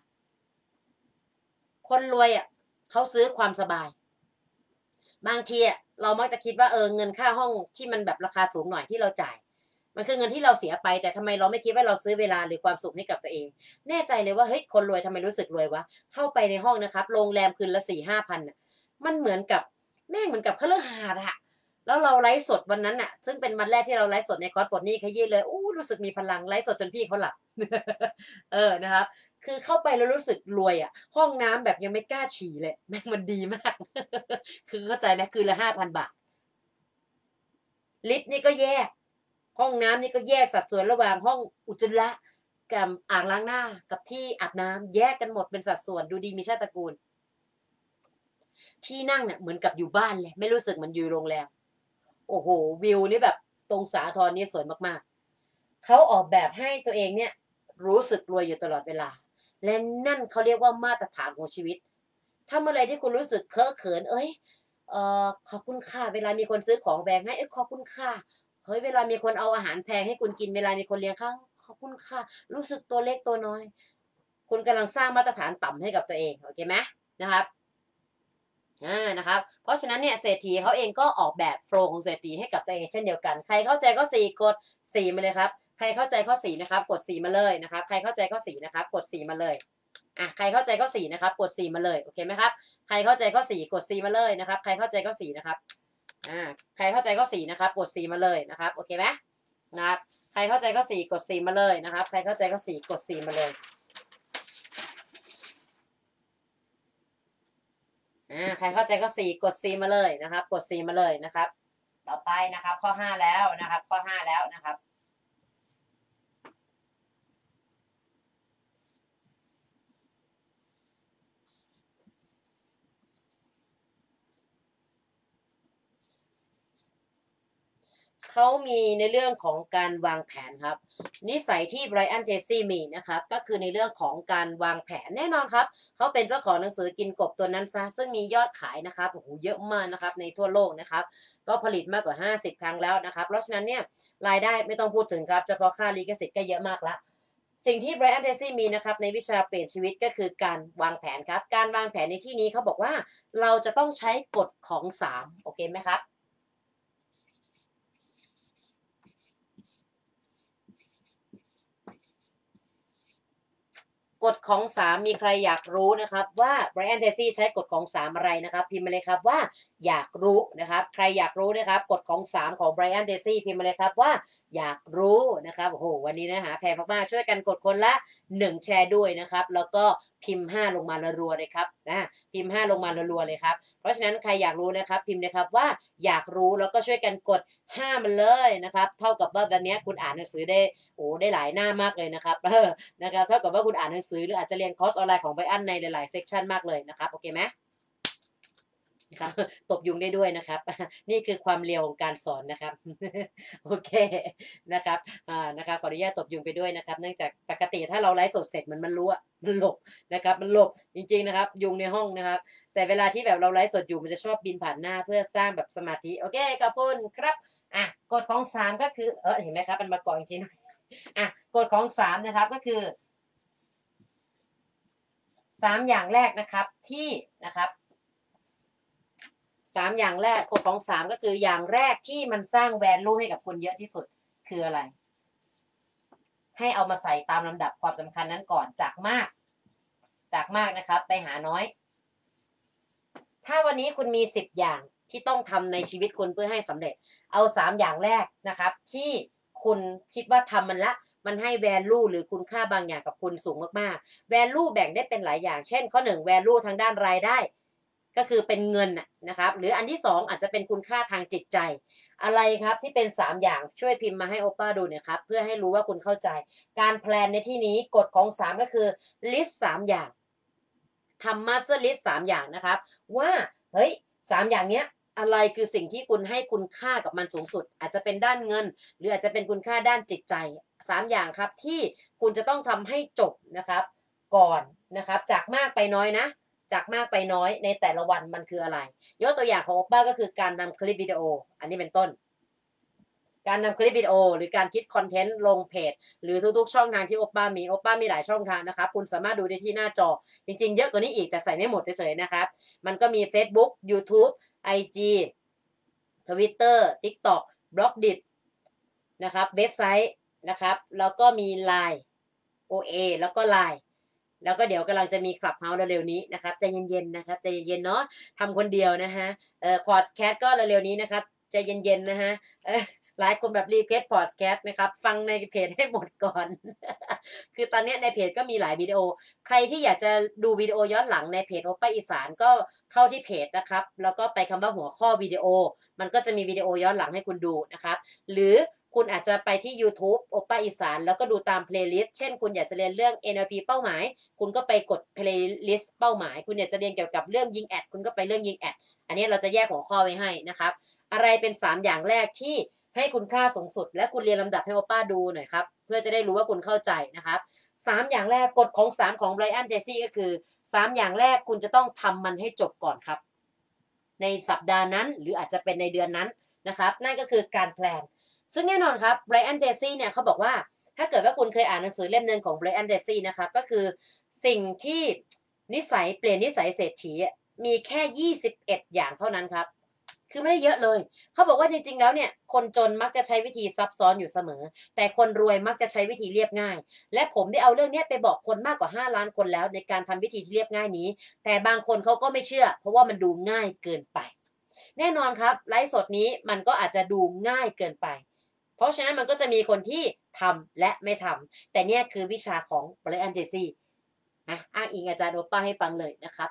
คนรวยอ่ะเขาซื้อความสบายบางทีอ่ะเรามักจะคิดว่าเงินค่าห้องที่มันแบบราคาสูงหน่อยที่เราจ่ายมันคือเงินที่เราเสียไปแต่ทำไมเราไม่คิดว่าเราซื้อเวลาหรือความสุขให้กับตัวเองแน่ใจเลยว่าเฮ้ยคนรวยทำไมรู้สึกรวยวะเข้าไปในห้องนะครับโรงแรมคืนละ4-5 พันน่ะมันเหมือนกับแม่งเหมือนกับคฤหาสน์อะแล้วเราไลฟ์สดวันนั้นน่ะซึ่งเป็นวันแรกที่เราไลฟ์สดในคอร์สปลดหนี้ขยี้เลยอู้รู้สึกมีพลังไลฟ์สดจนพี่เขาหลับนะครับคือเข้าไปแล้วรู้สึกรวยอะห้องน้ำแบบยังไม่กล้าฉี่เลยแม่งมันดีมากคือเข้าใจไหมคืนละ5,000 บาทลิฟต์นี่ก็แยกห้องน้ำนี่ก็แยกสัดส่วนระหว่างห้องอุจจาระกับอ่างล้างหน้ากับที่อาบน้ำแยกกันหมดเป็นสัดส่วนดูดีมีชาติตระกูลที่นั่งเนี่ยเหมือนกับอยู่บ้านเลยไม่รู้สึกเหมือนอยู่โรงแรมโอ้โหวิวนี่แบบตรงสาทรนี่สวยมากๆเขาออกแบบให้ตัวเองเนี่ยรู้สึกรวยอยู่ตลอดเวลาและนั่นเขาเรียกว่ามาตรฐานของชีวิตถ้าเมื่อไรที่คุณรู้สึกเคอะเขินขอบคุณค่ะเวลามีคนซื้อของแพงให้ขอบคุณค่ะเฮ้ยเวลามีคนเอาอาหารแพงให้คุณกินเวลามีคนเลี้ยงข้าวขอบคุณค่ะรู้สึกตัวเล็กตัวน้อยคุณกำลังสร้างมาตรฐานต่ำให้กับตัวเองโอเคไหมนะครับนะครับเพราะฉะนั้นเนี่ยเศรษฐีเขาเองก็ออกแบบโฟล์ของเศรษฐีให้กับตัวเองเช่นเดียวกันใครเข้าใจข้อ4กด4มาเลยครับใครเข้าใจข้อ4นะครับกด4มาเลยนะครับใครเข้าใจข้อ4นะครับกด4มาเลยใครเข้าใจข้อ4นะครับกด4มาเลยโอเคไหมครับใครเข้าใจข้อ4กด4มาเลยนะครับใครเข้าใจข้อ4นะครับใครเข้าใจข้อ4นะครับกด4มาเลยนะครับโอเคไหมนะครับใครเข้าใจข้อ4กด4มาเลยนะครับใครเข้าใจข้อ4กด4มาเลยใครเข้าใจข้อ4กด4มาเลยนะครับกด4มาเลยนะครับต่อไปนะครับข้อ5แล้วนะครับข้อ5แล้วนะครับเขามีในเรื่องของการวางแผนครับนิสัยที่ไบรอันเทรซี่มีนะครับก็คือในเรื่องของการวางแผนแน่นอนครับเขาเป็นเจ้าของหนังสือกินกบตัวนั้นซะซึ่งมียอดขายนะครับโอ้โหเยอะมากนะครับในทั่วโลกนะครับก็ผลิตมากกว่า50 ครั้งแล้วนะครับเพราะฉะนั้นเนี่ยรายได้ไม่ต้องพูดถึงครับเฉพาะค่าลิขสิทธิ์ก็เยอะมากละสิ่งที่ไบรอันเทรซี่มีนะครับในวิชาเปลี่ยนชีวิตก็คือการวางแผนครับการวางแผนในที่นี้เขาบอกว่าเราจะต้องใช้กฎของ3โอเคไหมครับ กฎของ3มีใครอยากรู้นะครับว่า Brian Tracy ใช้กฎของ3อะไรนะครับพิมพ์มาเลยครับว่าอยากรู้นะครับใครอยากรู้นะครับกฎของ3ของ Brian Tracy พิมพ์มาเลยครับว่าอยากรู้นะครับโอ้โหวันนี้นะหาแขกมากๆช่วยกันกดคนละ1แชร์ด้วยนะครับแล้วก็พิมพ์5ลงมารัวๆเลยครับพิมพ์5ลงมารัวๆเลยครับเพราะฉะนั้นใครอยากรู้นะครับพิมพ์เลยครับว่าอยากรู้แล้วก็ช่วยกันกด5มันเลยนะครับเท่ากับว่าวันนี้คุณอ่านหนังสือได้โอ้ได้หลายหน้ามากเลยนะครับนะครับเท่ากับว่าคุณอ่านหนังสือหรืออาจจะเรียนคอร์สออนไลน์ของไบรอันในหลายๆเซกชันมากเลยนะครับโอเคไหมครับตบยุงได้ด้วยนะครับนี่คือความเร็วของการสอนนะครับโอเคนะครับนะครับขออนุญาตตบยุงไปด้วยนะครับเนื่องจากปกติถ้าเราไลฟ์สดเสร็จมันรู้อะมันหลบนะครับมันหลบจริงๆนะครับยุงในห้องนะครับแต่เวลาที่แบบเราไลฟ์สดอยู่มันจะชอบบินผ่านหน้าเพื่อสร้างแบบสมาธิโอเคขอบคุณครับกฎของ3ก็คือเห็นไหมครับมันมาเกาะจริงๆกฎของ3นะครับก็คือ3อย่างแรกนะครับที่นะครับ3อย่างแรกกฎของ3ก็คืออย่างแรกที่มันสร้าง value ให้กับคุณเยอะที่สุดคืออะไรให้เอามาใส่ตามลำดับความสำคัญนั้นก่อนจากมากนะครับไปหาน้อยถ้าวันนี้คุณมี10อย่างที่ต้องทำในชีวิตคุณเพื่อให้สำเร็จเอา3อย่างแรกนะครับที่คุณคิดว่าทำมันให้ value หรือคุณค่าบางอย่างกับคุณสูงมากๆ value แบ่งได้เป็นหลายอย่างเช่นข้อ1 value ทางด้านรายได้ก็คือเป็นเงินนะครับหรืออันที่2อาจจะเป็นคุณค่าทางจิตใจอะไรครับที่เป็น3อย่างช่วยพิมพ์มาให้โอป้าดูเนี่ยครับเพื่อให้รู้ว่าคุณเข้าใจการแพลนในที่นี้กฎของ3ก็คือ list 3อย่างทำ master list 3อย่างนะครับว่าเฮ้ย3อย่างเนี้ยอะไรคือสิ่งที่คุณให้คุณค่ากับมันสูงสุดอาจจะเป็นด้านเงินหรืออาจจะเป็นคุณค่าด้านจิตใจ3อย่างครับที่คุณจะต้องทำให้จบนะครับก่อนนะครับจากมากไปน้อยนะจากมากไปน้อยในแต่ละวันมันคืออะไรยกตัวอย่างของโอป้าก็คือการนำคลิปวิดีโออันนี้เป็นต้นการนำคลิปวิดีโอหรือการคิดคอนเทนต์ลงเพจหรือทุกๆช่องทางที่โอป้ามีหลายช่องทางนะครับคุณสามารถดูได้ที่หน้าจอจริงๆเยอะกว่านี้อีกแต่ใส่ไม่หมดเฉยๆนะครับมันก็มี Facebook YouTube IG Twitter TikTok Blogdit นะครับเว็บไซต์นะครับแล้วก็มี Line OA แล้วก็ Line แล้วก็เดี๋ยวกำลังจะมี Clubhouse เร็วๆนี้นะครับใจเย็นๆนะครับใจเย็นๆเนาะทำคนเดียวนะฮะพอดแคสต์ก็เร็วๆนี้นะครับใจเย็นๆนะฮะหลายคนแบบรีเควสพอดแคสต์นะครับฟังในเพจให้หมดก่อน คือตอนนี้ในเพจก็มีหลายวิดีโอใครที่อยากจะดูวิดีโอย้อนหลังในเพจโอป้าอีสานก็เข้าที่เพจนะครับแล้วก็ไปคำว่าหัวข้อวิดีโอมันก็จะมีวิดีโอย้อนหลังให้คุณดูนะครับหรือคุณอาจจะไปที่ YouTube โอป้าอีสานแล้วก็ดูตามเพลย์ลิสต์เช่นคุณอยากจะเรียนเรื่อง NLP เป้าหมายคุณก็ไปกดเพลย์ลิสต์เป้าหมายคุณอยากจะเรียนเกี่ยวกับเรื่องยิงแอดคุณก็ไปเรื่องยิงแอดอันนี้เราจะแยกหัวข้อไว้ให้นะครับอะไรเป็น3อย่างแรกที่ให้คุณค่าสูงสุดและคุณเรียนลำดับให้โอป้าดูหน่อยครับเพื่อจะได้รู้ว่าคุณเข้าใจนะครับ3อย่างแรกกฎของ3ของไบรอันเดซี่ก็คือ3อย่างแรกคุณจะต้องทำมันให้จบก่อนครับในสัปดาห์นั้นหรืออาจจะเป็นในเดือนนั้นนะครับนั่นก็คือการแพลนซึ่งแน่นอนครับไบรอันเดซี่เนี่ยเขาบอกว่าถ้าเกิดว่าคุณเคยอ่านหนังสือเล่มหนึ่งของไบรอันเดซี่นะครับก็คือสิ่งที่นิสัยเปลี่ยนนิสัยเศรษฐีมีแค่21อย่างเท่านั้นครับคือไม่ได้เยอะเลยเขาบอกว่าจริงๆแล้วเนี่ยคนจนมักจะใช้วิธีซับซ้อนอยู่เสมอแต่คนรวยมักจะใช้วิธีเรียบง่ายและผมได้เอาเรื่องนี้ไปบอกคนมากกว่า5ล้านคนแล้วในการทำวิธีที่เรียบง่ายนี้แต่บางคนเขาก็ไม่เชื่อเพราะว่ามันดูง่ายเกินไปแน่นอนครับไลฟ์สดนี้มันก็อาจจะดูง่ายเกินไปเพราะฉะนั้นมันก็จะมีคนที่ทำและไม่ทำแต่เนี่ยคือวิชาของไบรอันเดซี่อ้างอิงอาจารย์โอป้าให้ฟังเลยนะครับ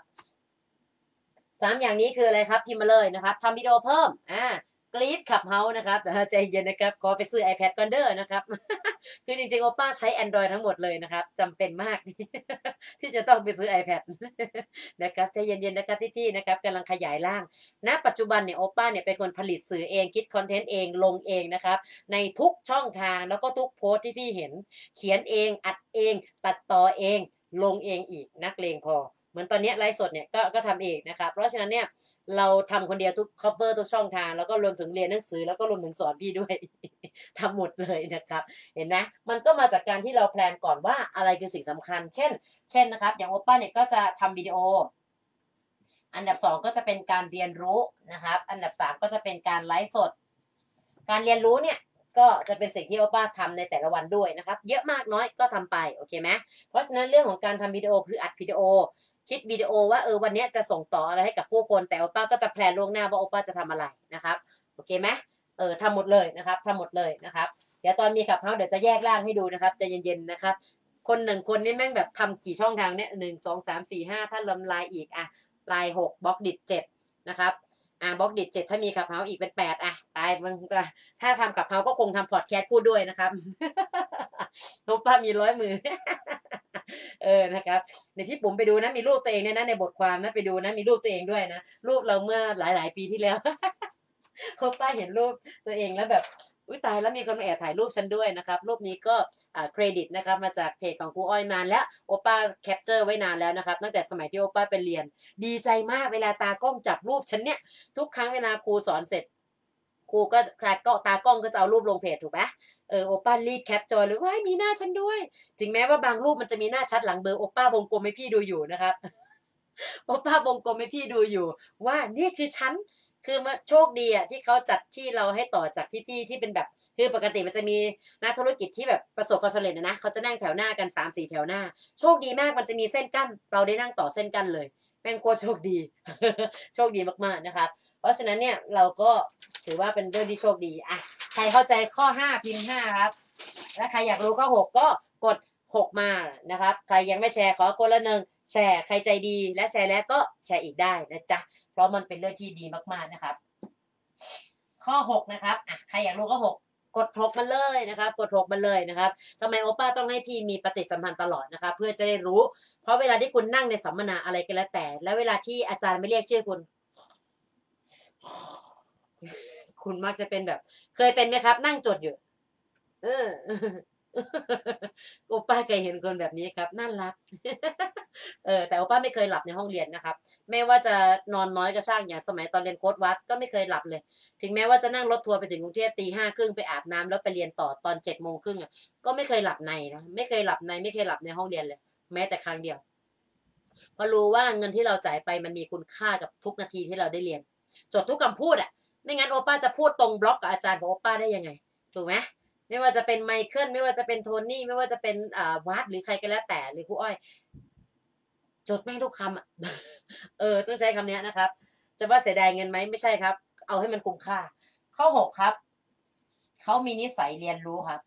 3อย่างนี้คืออะไรครับพิมพ์มาเลยนะครับทำวิดีโอเพิ่มกรีดขับเฮาส์นะครับใจเย็นนะครับขอไปซื้อ iPad ก่อนเด้อนะครับคือจริงๆโอป้าใช้ Android ทั้งหมดเลยนะครับจำเป็นมาก ที่จะต้องไปซื้อ iPad นะครับใจเย็นๆนะครับพี่ๆนะครับกำลังขยายร่างณปัจจุบันเนี่ยโอป้าเนี่ยเป็นคนผลิตสื่อเองคิดคอนเทนต์เองลงเองนะครับในทุกช่องทางแล้วก็ทุกโพสต์ที่พี่เห็นเขียนเองอัดเองตัดต่อเองลงเองอีกนักเลงพอเหมือนตอนนี้ไลฟ์สดเนี่ยก็ทำเองนะครับเพราะฉะนั้นเนี่ยเราทำคนเดียวทุก cover ทุกช่องทางแล้วก็รวมถึงเรียนหนังสือแล้วก็รวมถึงสอนพี่ด้วย ทำหมดเลยนะครับเห็นไหมมันก็มาจากการที่เราแพลนก่อนว่าอะไรคือสิ่งสำคัญเช่นนะครับอย่างโอป้าเนี่ยก็จะทำวิดีโออันดับ2ก็จะเป็นการเรียนรู้นะครับอันดับ3ก็จะเป็นการไลฟ์สดการเรียนรู้เนี่ยก็จะเป็นสิ่งที่โอป้าทำในแต่ละวันด้วยนะครับเยอะมากน้อยก็ทำไปโอเคไหมเพราะฉะนั้นเรื่องของการทำวิดีโอคืออัดวิดีโอคิดวิดีโอว่าวันนี้จะส่งต่ออะไรให้กับผู้คนแต่โอป้าก็จะแพลนล่วงหน้าว่าโอป้าจะทำอะไรนะครับโอเคไหมทำหมดเลยนะครับทำหมดเลยนะครับเดี๋ยวตอนมีขับเฮาเดี๋ยวจะแยกร่างให้ดูนะครับใจเย็นๆนะครับคน1 คนนี่แม่งแบบทำกี่ช่องทางเนี่ย1 2 3 4 5ถ้าลำลายอีกลาย6บล็อกดิ7นะครับบล็อกดิ7ถ้ามีขับเฮาอีกเป็น8ตายมึงถ้าทำขับเฮาก็คงทำพอดแคสต์พูดด้วยนะครับทุบป้ามี100 มือ นะครับในที่ผมไปดูนะมีรูปตัวเองเนี่ยนะในบทความนะไปดูนะมีรูปตัวเองด้วยนะรูปเราเมื่อหลายปีที่แล้ว โอป้าเห็นรูปตัวเองแล้วแบบอุ้ยตายแล้วมีคนมาแอบถ่ายรูปฉันด้วยนะครับรูปนี้ก็เครดิตนะครับมาจากเพจของครูอ้อยนานแล้วโอป้าแคปเจอร์ไว้นานแล้วนะครับตั้งแต่สมัยที่โอป้าไปเรียนดีใจมากเวลาตากล้องจับรูปฉันเนี่ยทุกครั้งเวลาครูสอนเสร็จครูก็ตากล้องก็จะเอารูปลงเพจถูกไหมโอป้ารีบแคปจอเลยว่ามีหน้าฉันด้วยถึงแม้ว่าบางรูปมันจะมีหน้าชัดหลังเบอร์โอป้าวงกลมให้พี่ดูอยู่นะครับ โอป้าวงกลมให้พี่ดูอยู่ว่านี่คือฉันคือมาโชคดีที่เขาจัดที่เราให้ต่อจากพี่ๆที่เป็นแบบคือปกติมันจะมีนักธุรกิจที่แบบประสบความสำเร็จนะเขาจะนั่งแถวหน้ากัน3-4แถวหน้าโชคดีมากมันจะมีเส้นกั้นเราได้นั่งต่อเส้นกั้นเลยแม่งโคตรโชคดี โชคดีมากๆนะครับเพราะฉะนั้นเนี่ยเราก็ถือว่าเป็นเรื่องที่โชคดีใครเข้าใจข้อ5พิมพ์5ครับและใครอยากรู้ข้อ6ก็กด6มานะครับใครยังไม่แชร์ขอกดละ1 แชร์ใครใจดีและแชร์แล้วก็แชร์อีกได้นะจ๊ะเพราะมันเป็นเรื่องที่ดีมากๆนะครับข้อ6นะครับใครอยากรู้ข้อ6กด6มันเลยนะครับกด6มันเลยนะครับทำไมโอป้าต้องให้พี่มีปฏิสัมพันธ์ตลอดนะครับเพื่อจะได้รู้เพราะเวลาที่คุณนั่งในสัมมนาอะไรก็แล้วแต่แล้วเวลาที่อาจารย์ไม่เรียกชื่อคุณคุณมักจะเป็นแบบเคยเป็นไหมครับนั่งจดอยู่เออโอป้าเคยเห็นคนแบบนี้ครับน่ารักแต่โอป้าไม่เคยหลับในห้องเรียนนะครับไม่ว่าจะนอนน้อยก็ช่างอย่างสมัยตอนเรียนโค้ดวัดก็ไม่เคยหลับเลยถึงแม้ว่าจะนั่งรถทัวร์ไปถึงกรุงเทพตี 5:30ไปอาบน้ำแล้วไปเรียนต่อตอน7:30อ่ะก็ไม่เคยหลับในนะไม่เคยหลับในไม่เคยหลับในห้องเรียนเลยแม้แต่ครั้งเดียวเพราะรู้ว่าเงินที่เราจ่ายไปมันมีคุณค่ากับทุกนาทีที่เราได้เรียนจดทุกคำพูดอ่ะไม่งั้นโอป้าจะพูดตรงบล็อกกับอาจารย์ของโอป้าได้ยังไงถูกไหม ไม่ว่าจะเป็นไมเคิลไม่ว่าจะเป็นโทนี่ไม่ว่าจะเป็นวัดหรือใครก็แล้วแต่หรือครูอ้อยจดแม่งทุกคำอ่ะต้องใช้คำนี้นะครับจะว่าเสียดายเงินไหมไม่ใช่ครับเอาให้มันคุ้มค่าข้อ6ครับเขามีนิสัยเรียนรู้ครับ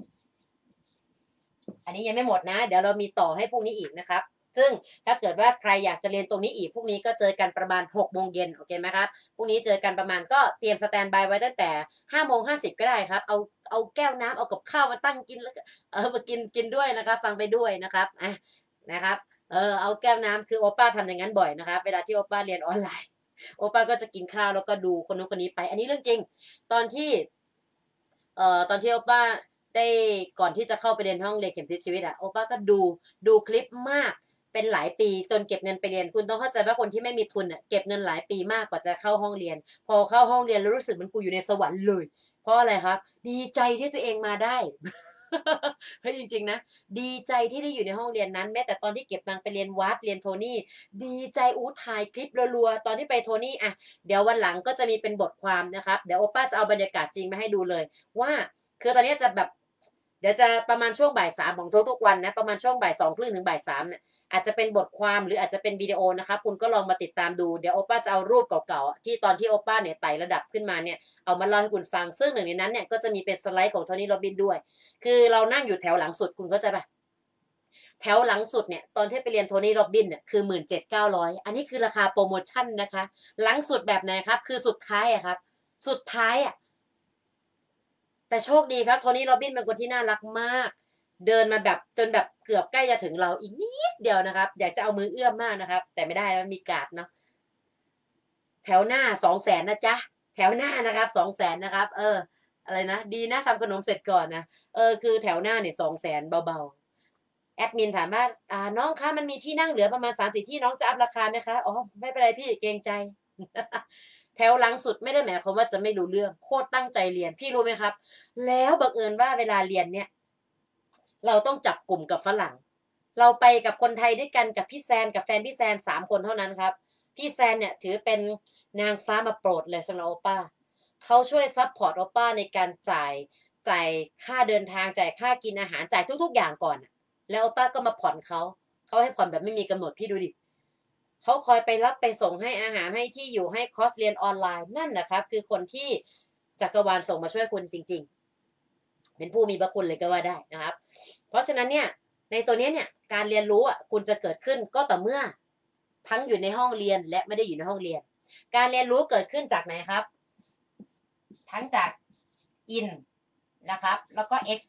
อันนี้ยังไม่หมดนะเดี๋ยวเรามีต่อให้พรุ่งนี้อีกนะครับซึ่งถ้าเกิดว่าใครอยากจะเรียนตรงนี้อีกพรุ่งนี้ก็เจอกันประมาณ6 โมงเย็นโอเคไหมครับพรุ่งนี้เจอกันประมาณก็เตรียมสแตนบายไว้ตั้งแต่5:50ก็ได้ครับเอาแก้วน้ำเอากับข้าวมาตั้งกินแล้วก็มากินด้วยนะครับฟังไปด้วยนะครับนะครับเอาแก้วน้ำคือโอป้าทำอย่างนั้นบ่อยนะครับเวลาที่โอป้าเรียนออนไลน์โอป้าก็จะกินข้าวแล้วก็ดูคนนู้นคนนี้ไปอันนี้เรื่องจริงตอนที่ตอนที่โอป้าได้ก่อนที่จะเข้าไปเรียนห้องเรียนเข็มทิศชีวิตโอป้าก็ดูคลิปมากเป็นหลายปีจนเก็บเงินไปเรียนคุณต้องเข้าใจว่าคนที่ไม่มีทุนเก็บเงินหลายปีมากกว่าจะเข้าห้องเรียนพอเข้าห้องเรียนแล้วรู้สึกเหมันกูอยู่ในสวรรค์เลยเพราะอะไรครับดีใจที่ตัวเองมาได้เฮ้ยจริงๆนะดีใจที่ได้อยู่ในห้องเรียนนั้นแม้แต่ตอนที่เก็บตังค์ไปเรียนวัดเรียนโทนี่ดีใจถ่ายคลิปรัวๆตอนที่ไปโทนี่เดี๋ยววันหลังก็จะมีเป็นบทความนะครับเดี๋ยวโอป้าจะเอาบรรยากาศจริงมาให้ดูเลยว่าคือตอนนี้จะแบบเดี๋ยวจะประมาณช่วงบ่าย 3ของทุกๆวันนะประมาณช่วงบ่าย 2 ครึ่งถึงบ่าย 3เนี่ยอาจจะเป็นบทความหรืออาจจะเป็นวิดีโอนะครับคุณก็ลองมาติดตามดูเดี๋ยวโอป้าจะเอารูปเก่าๆที่ตอนที่โอป้าเนี่ยไต่ระดับขึ้นมาเนี่ยเอามาเล่าให้คุณฟังซึ่งหนึ่งในนั้นเนี่ยก็จะมีเป็นสไลด์ของโทนี่โรบินด้วยคือเรานั่งอยู่แถวหลังสุดคุณเข้าใจปะแถวหลังสุดเนี่ยตอนที่ไปเรียนโทนี่โรบินเนี่ยคือ17,900อันนี้คือราคาโปรโมชั่นนะคะหลังสุดแบบไหนครับคือสุดท้ายครับสุดท้ายแต่โชคดีครับโทนี่โรบินเป็นคนที่น่ารักมากเดินมาแบบจนแบบเกือบใกล้จะถึงเราอีกนิดเดียวนะครับอยากจะเอามือเอื้อมมากนะครับแต่ไม่ได้แล้วมีการ์ดเนาะแถวหน้า200,000นะจ๊ะแถวหน้านะครับ200,000นะครับอะไรนะดีนะทำขนมเสร็จก่อนนะคือแถวหน้าเนี่ย200,000เบาๆแอดมินถามว่าน้องคะมันมีที่นั่งเหลือประมาณ3-4ที่น้องจะอัพราคาไหมคะอ๋อไม่เป็นไรพี่เกรงใจแถวหลังสุดไม่ได้หมายความว่าจะไม่รู้เรื่องโคตรตั้งใจเรียนพี่รู้ไหมครับแล้วบังเอิญว่าเวลาเรียนเนี่ยเราต้องจับกลุ่มกับฝรั่งเราไปกับคนไทยด้วยกันกับพี่แซนกับแฟนพี่แซน3 คนเท่านั้นครับพี่แซนเนี่ยถือเป็นนางฟ้ามาโปรดเลยสำหรับโอป้าเขาช่วยซัพพอร์ตโอป้าในการจ่ายค่าเดินทางจ่ายค่ากินอาหารจ่ายทุกๆอย่างก่อนแล้วโอป้าก็มาผ่อนเขาให้ผ่อนแบบไม่มีกำหนดพี่ดูดิเขาคอยไปรับไปส่งให้อาหารให้ที่อยู่ให้คอร์สเรียนออนไลน์นั่นนะครับคือคนที่จักรวาลส่งมาช่วยคุณจริงๆเป็นผู้มีพระคุณเลยก็ว่าได้นะครับเพราะฉะนั้นเนี่ยในตัวนี้เนี่ยการเรียนรู้คุณจะเกิดขึ้นก็ต่อเมื่อทั้งอยู่ในห้องเรียนและไม่ได้อยู่ในห้องเรียนการเรียนรู้เกิดขึ้นจากไหนครับทั้งจาก in นะครับแล้วก็ x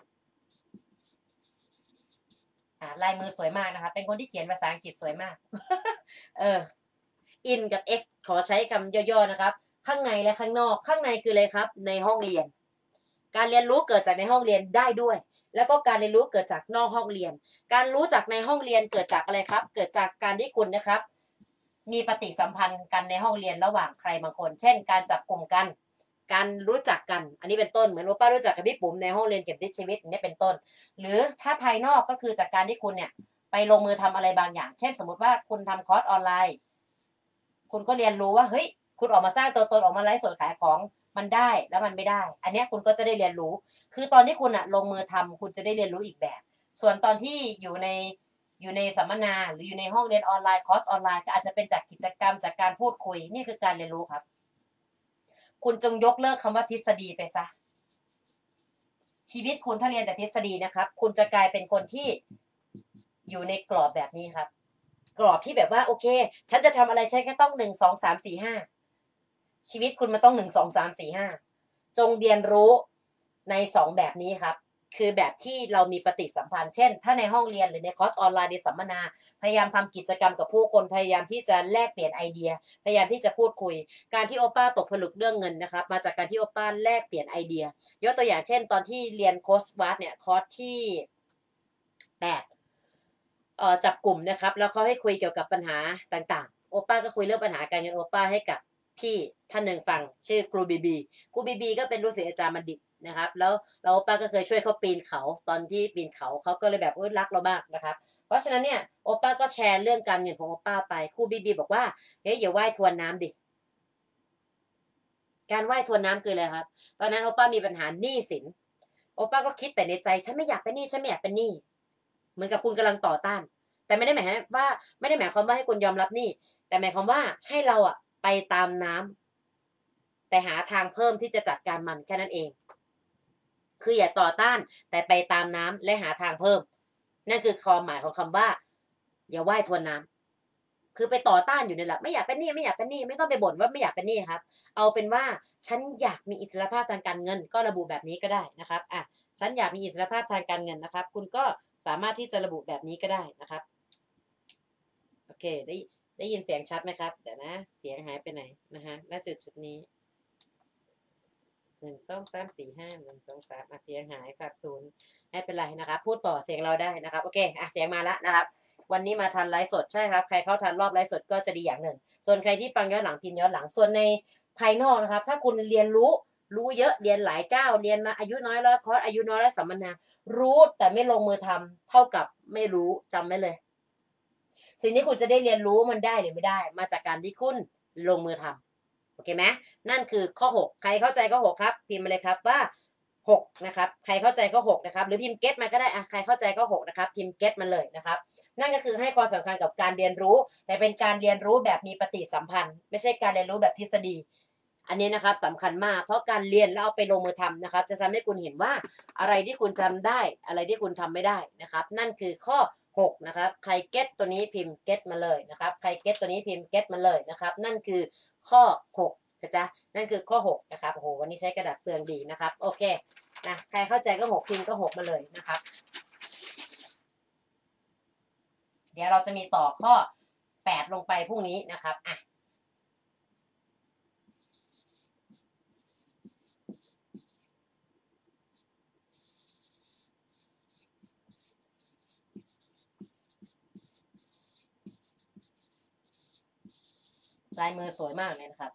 ลายมือสวยมากนะคะเป็นคนที่เขียนภาษาอังกฤษสวยมากเออ in กับ x ขอใช้คำย่อๆนะครับข้างในและข้างนอกข้างในคืออะไรครับในห้องเรียนการเรียนรู้เกิดจากในห้องเรียนได้ด้วยแล้วก็การเรียนรู้เกิดจากนอกห้องเรียนการรู้จากในห้องเรียนเกิดจากอะไรครับเกิดจากการที่คุณนะครับมีปฏิสัมพันธ์กันในห้องเรียนระหว่างใครบางคนเช่นการจับกลุ่มกันการรู้จักกันอันนี้เป็นต้นเหมือนว่าป้ารู้จักกับพี่ปุ๋มในห้องเรียนเก็บทิศชีวิตนี่เป็นต้นหรือถ้าภายนอกก็คือจากการที่คุณเนี่ยไปลงมือทำอะไรบางอย่างเช่นสมมติว่าคุณทำคอร์สออนไลน์คุณก็เรียนรู้ว่าเฮ้ยคุณออกมาสร้างตัวตนออกมาไลฟ์สดขายของมันได้แล้วมันไม่ได้อันนี้คุณก็จะได้เรียนรู้คือตอนที่คุณลงมือทำคุณจะได้เรียนรู้อีกแบบส่วนตอนที่อยู่ในสัมมนาหรืออยู่ในห้องเรียนออนไลน์คอร์สออนไลน์ก็อาจจะเป็นจากกิจกรรมจากการพูดคุยนี่คือการเรียนรู้ครับคุณจงยกเลิกคำว่าทฤษฎีไปซะชีวิตคุณถ้าเรียนแต่ทฤษฎีนะครับคุณจะกลายเป็นคนที่อยู่ในกรอบแบบนี้ครับกรอบที่แบบว่าโอเคฉันจะทำอะไรฉันแค่ต้อง1 2 3 4 5ชีวิตคุณมันต้อง1 2 3 4 5จงเรียนรู้ใน2แบบนี้ครับคือแบบที่เรามีปฏิสัมพันธ์เช่นถ้าในห้องเรียนหรือในคอร์สออนไลน์ในสัมมนาพยายามทำกิจกรรมกับผู้คนพยายามที่จะแลกเปลี่ยนไอเดียพยายามที่จะพูดคุยการที่โอป้าตกผลึกเรื่องเงินนะครับมาจากการที่โอป้าแลกเปลี่ยนไอเดียยกตัวอย่างเช่นตอนที่เรียนโค้ชวัดเนี่ยคอร์สที่8จับกลุ่มนะครับแล้วเขาให้คุยเกี่ยวกับปัญหาต่างๆโอป้าก็คุยเรื่องปัญหาการเงินโอป้าให้กับพี่ท่านหนึ่งฟังชื่อครูบีบีครูบีบีก็เป็นลูกศิษย์อาจารย์บัณฑิตนะครับแล้วโอป้าก็เคยช่วยเขาปีนเขาตอนที่ปีนเขาเขาก็เลยแบบรักเรามากนะครับเพราะฉะนั้นเนี่ยโอป้าก็แชร์เรื่องการเงินของโอป้าไปครูบีบีบอกว่าเฮ้ยอย่าว่ายทวนน้ำดิการว่ายทวนน้ำคืออะไรครับตอนนั้นโอป้ามีปัญหาหนี้สินโอป้าก็คิดแต่ในใจฉันไม่อยากเป็นหนี้ฉันไม่อยากเป็นหนี้เหมือนกับคุณกำลังต่อต้านแต่ไม่ได้หมายว่าไม่ได้หมายความว่าให้คุณยอมรับหนี้แต่หมายความว่าให้เราอะไปตามน้ำแต่หาทางเพิ่มที่จะจัดการมันแค่นั้นเองคืออย่าต่อต้านแต่ไปตามน้ำและหาทางเพิ่มนั่นคือความหมายของคำว่าอย่าว่ายทวนน้ำคือไปต่อต้านอยู่นี่แหละไม่อยากเป็นหนี้ไม่อยากเป็นหนี้ไม่ต้องไปบ่นว่าไม่อยากเป็นหนี้ครับเอาเป็นว่าฉันอยากมีอิสรภาพทางการเงินก็ระบุแบบนี้ก็ได้นะครับฉันอยากมีอิสรภาพทางการเงินนะครับคุณก็สามารถที่จะระบุแบบนี้ก็ได้นะครับโอเคได้ยินเสียงชัดไหมครับเดี๋ยวนะเสียงหายไปไหนนะฮะณจุดนี้1 2 3 4 5 1 2 3เสียงหายสับสูญไม่เป็นไรนะครับพูดต่อเสียงเราได้นะครับโอเคเสียงมาแล้วนะครับวันนี้มาทันไลฟ์สดใช่ครับใครเข้าทันรอบไลฟ์สดก็จะดีอย่างหนึ่งส่วนใครที่ฟังย้อนหลังพิมพ์ย้อนหลังส่วนในภายนอกนะครับถ้าคุณเรียนรู้เยอะเรียนหลายเจ้าเรียนมาอายุน้อยแล้วคอร์สอายุน้อยแล้วสัมมนารู้แต่ไม่ลงมือทำเท่ากับไม่รู้จำไว้เลยสิ่งที่คุณจะได้เรียนรู้มันได้หรือไม่ได้มาจากการที่คุณลงมือทำโอเคไหมนั่นคือข้อ6ใครเข้าใจข้อ6ครับพิมพ์มาเลยครับว่า6นะครับใครเข้าใจข้อ6นะครับหรือพิมพ์เก็ตมาก็ได้ใครเข้าใจข้อ6นะครับพิมพ์เก็ตมาเลยนะครับนั่นก็คือให้ความสำคัญกับการเรียนรู้แต่เป็นการเรียนรู้แบบมีปฏิสัมพันธ์ไม่ใช่การเรียนรู้แบบทฤษฎีอันนี้นะครับสำคัญมากเพราะการเรียนแล้วเอาไปลงมือทำนะครับจะทำให้คุณเห็นว่าอะไรที่คุณทำได้อะไรที่คุณทำไม่ได้นะครับนั่นคือข้อ6นะครับใครเก็ตตัวนี้พิมพ์เก็ตมาเลยนะครับใครเก็ตตัวนี้พิมพ์เก็ตมาเลยนะครับนั่นคือข้อ6นะจ๊ะนั่นคือข้อ6นะครับโอ้โหวันนี้ใช้กระดาษเปลืองดีนะครับโอเคนะใครเข้าใจก็6พิมพ์ก็6มาเลยนะครับเดี๋ยวเราจะมีต่อข้อ8ลงไปพรุ่งนี้นะครับลายมือสวยมากเลยนะครับ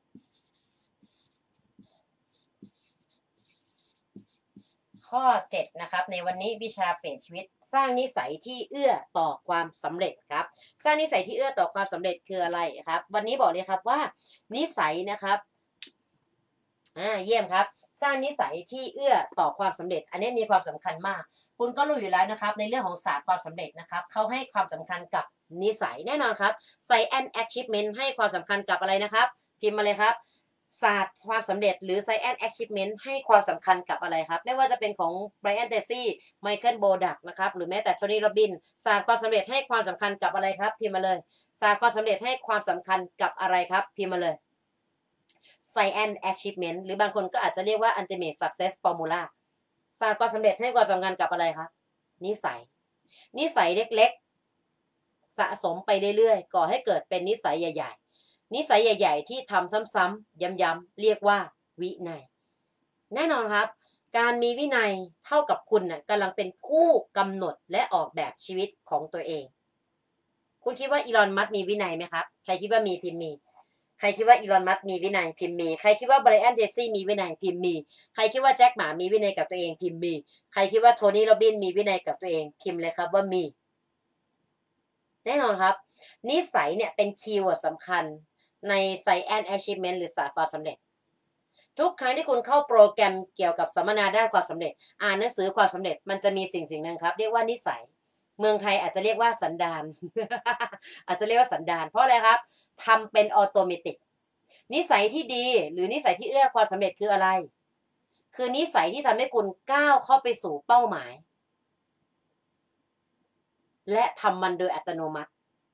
ข้อ7นะครับในวันนี้วิชาเปลี่ยนชีวิตสร้างนิสัยที่เอื้อต่อความสำเร็จครับสร้างนิสัยที่เอื้อต่อความสำเร็จคืออะไรครับวันนี้บอกเลยครับว่านิสัยนะครับเยี่ยมครับสร้างนิสัยที่เอื้อต่อความสำเร็จอันนี้มีความสำคัญมากคุณก็รู้อยู่แล้วนะครับในเรื่องของศาสตร์ความสำเร็จนะครับเขาให้ความสำคัญกับนิสัยแน่นอนครับ Science Achievement ให้ความสำคัญกับอะไรนะครับพิมพ์มาเลยครับศาสตร์ความสำเร็จหรือ Science Achievement ให้ความสำคัญกับอะไรครับไม่ว่าจะเป็นของ Brian Tracy Michael Bodak นะครับหรือแม้แต่ Tony Robbins ศาสตร์ความสำเร็จให้ความสำคัญกับอะไรครับพิมพ์มาเลยศาสตร์ความสำเร็จให้ความสำคัญกับอะไรครับพิมพ์มาเลย Science Achievement หรือบางคนก็อาจจะเรียกว่า Ultimate Success Formula ศาสตร์ความสำเร็จให้ความสำคัญกับอะไรครับนิสัยเล็กๆสะสมไปเรื่อยๆก่อให้เกิดเป็นนิสัยใหญ่ๆนิสัยใหญ่ๆที่ทำซ้ำๆย้ำๆเรียกว่าวินัยแน่นอนครับการมีวินัยเท่ากับคุณกำลังเป็นผู้กำหนดและออกแบบชีวิตของตัวเองคุณคิดว่าอีลอนมัสก์มีวินัยไหมครับใครคิดว่ามีพิมพ์มีใครคิดว่าอีลอนมัสก์มีวินัยพิมพ์มีใครคิดว่าไบรอันเดซี่มีวินัยพิมพ์มีใครคิดว่าแจ็คหมามีวินัยกับตัวเองพิมพ์มีใครคิดว่าโทนี่โรบินมีวินัยกับตัวเองพิมพ์เลยครับว่ามีแน่นอนครับนิสัยเนี่ยเป็นคีย์เวิร์ดสำคัญใน Science Achievement หรือศาสตร์ความสำเร็จทุกครั้งที่คุณเข้าโปรแกรมเกี่ยวกับสัมมนาด้านความสำเร็จอ่านหนังสือความสำเร็จมันจะมีสิ่งหนึ่งครับเรียกว่านิสัยเมืองไทยอาจจะเรียกว่าสันดาน อาจจะเรียกว่าสันดานเพราะอะไรครับทำเป็นออโตเมติกนิสัยที่ดีหรือนิสัยที่เอื้อความสำเร็จคืออะไรคือนิสัยที่ทำให้คุณก้าวเข้าไปสู่เป้าหมายและทำมันโดยอัตโนมัติ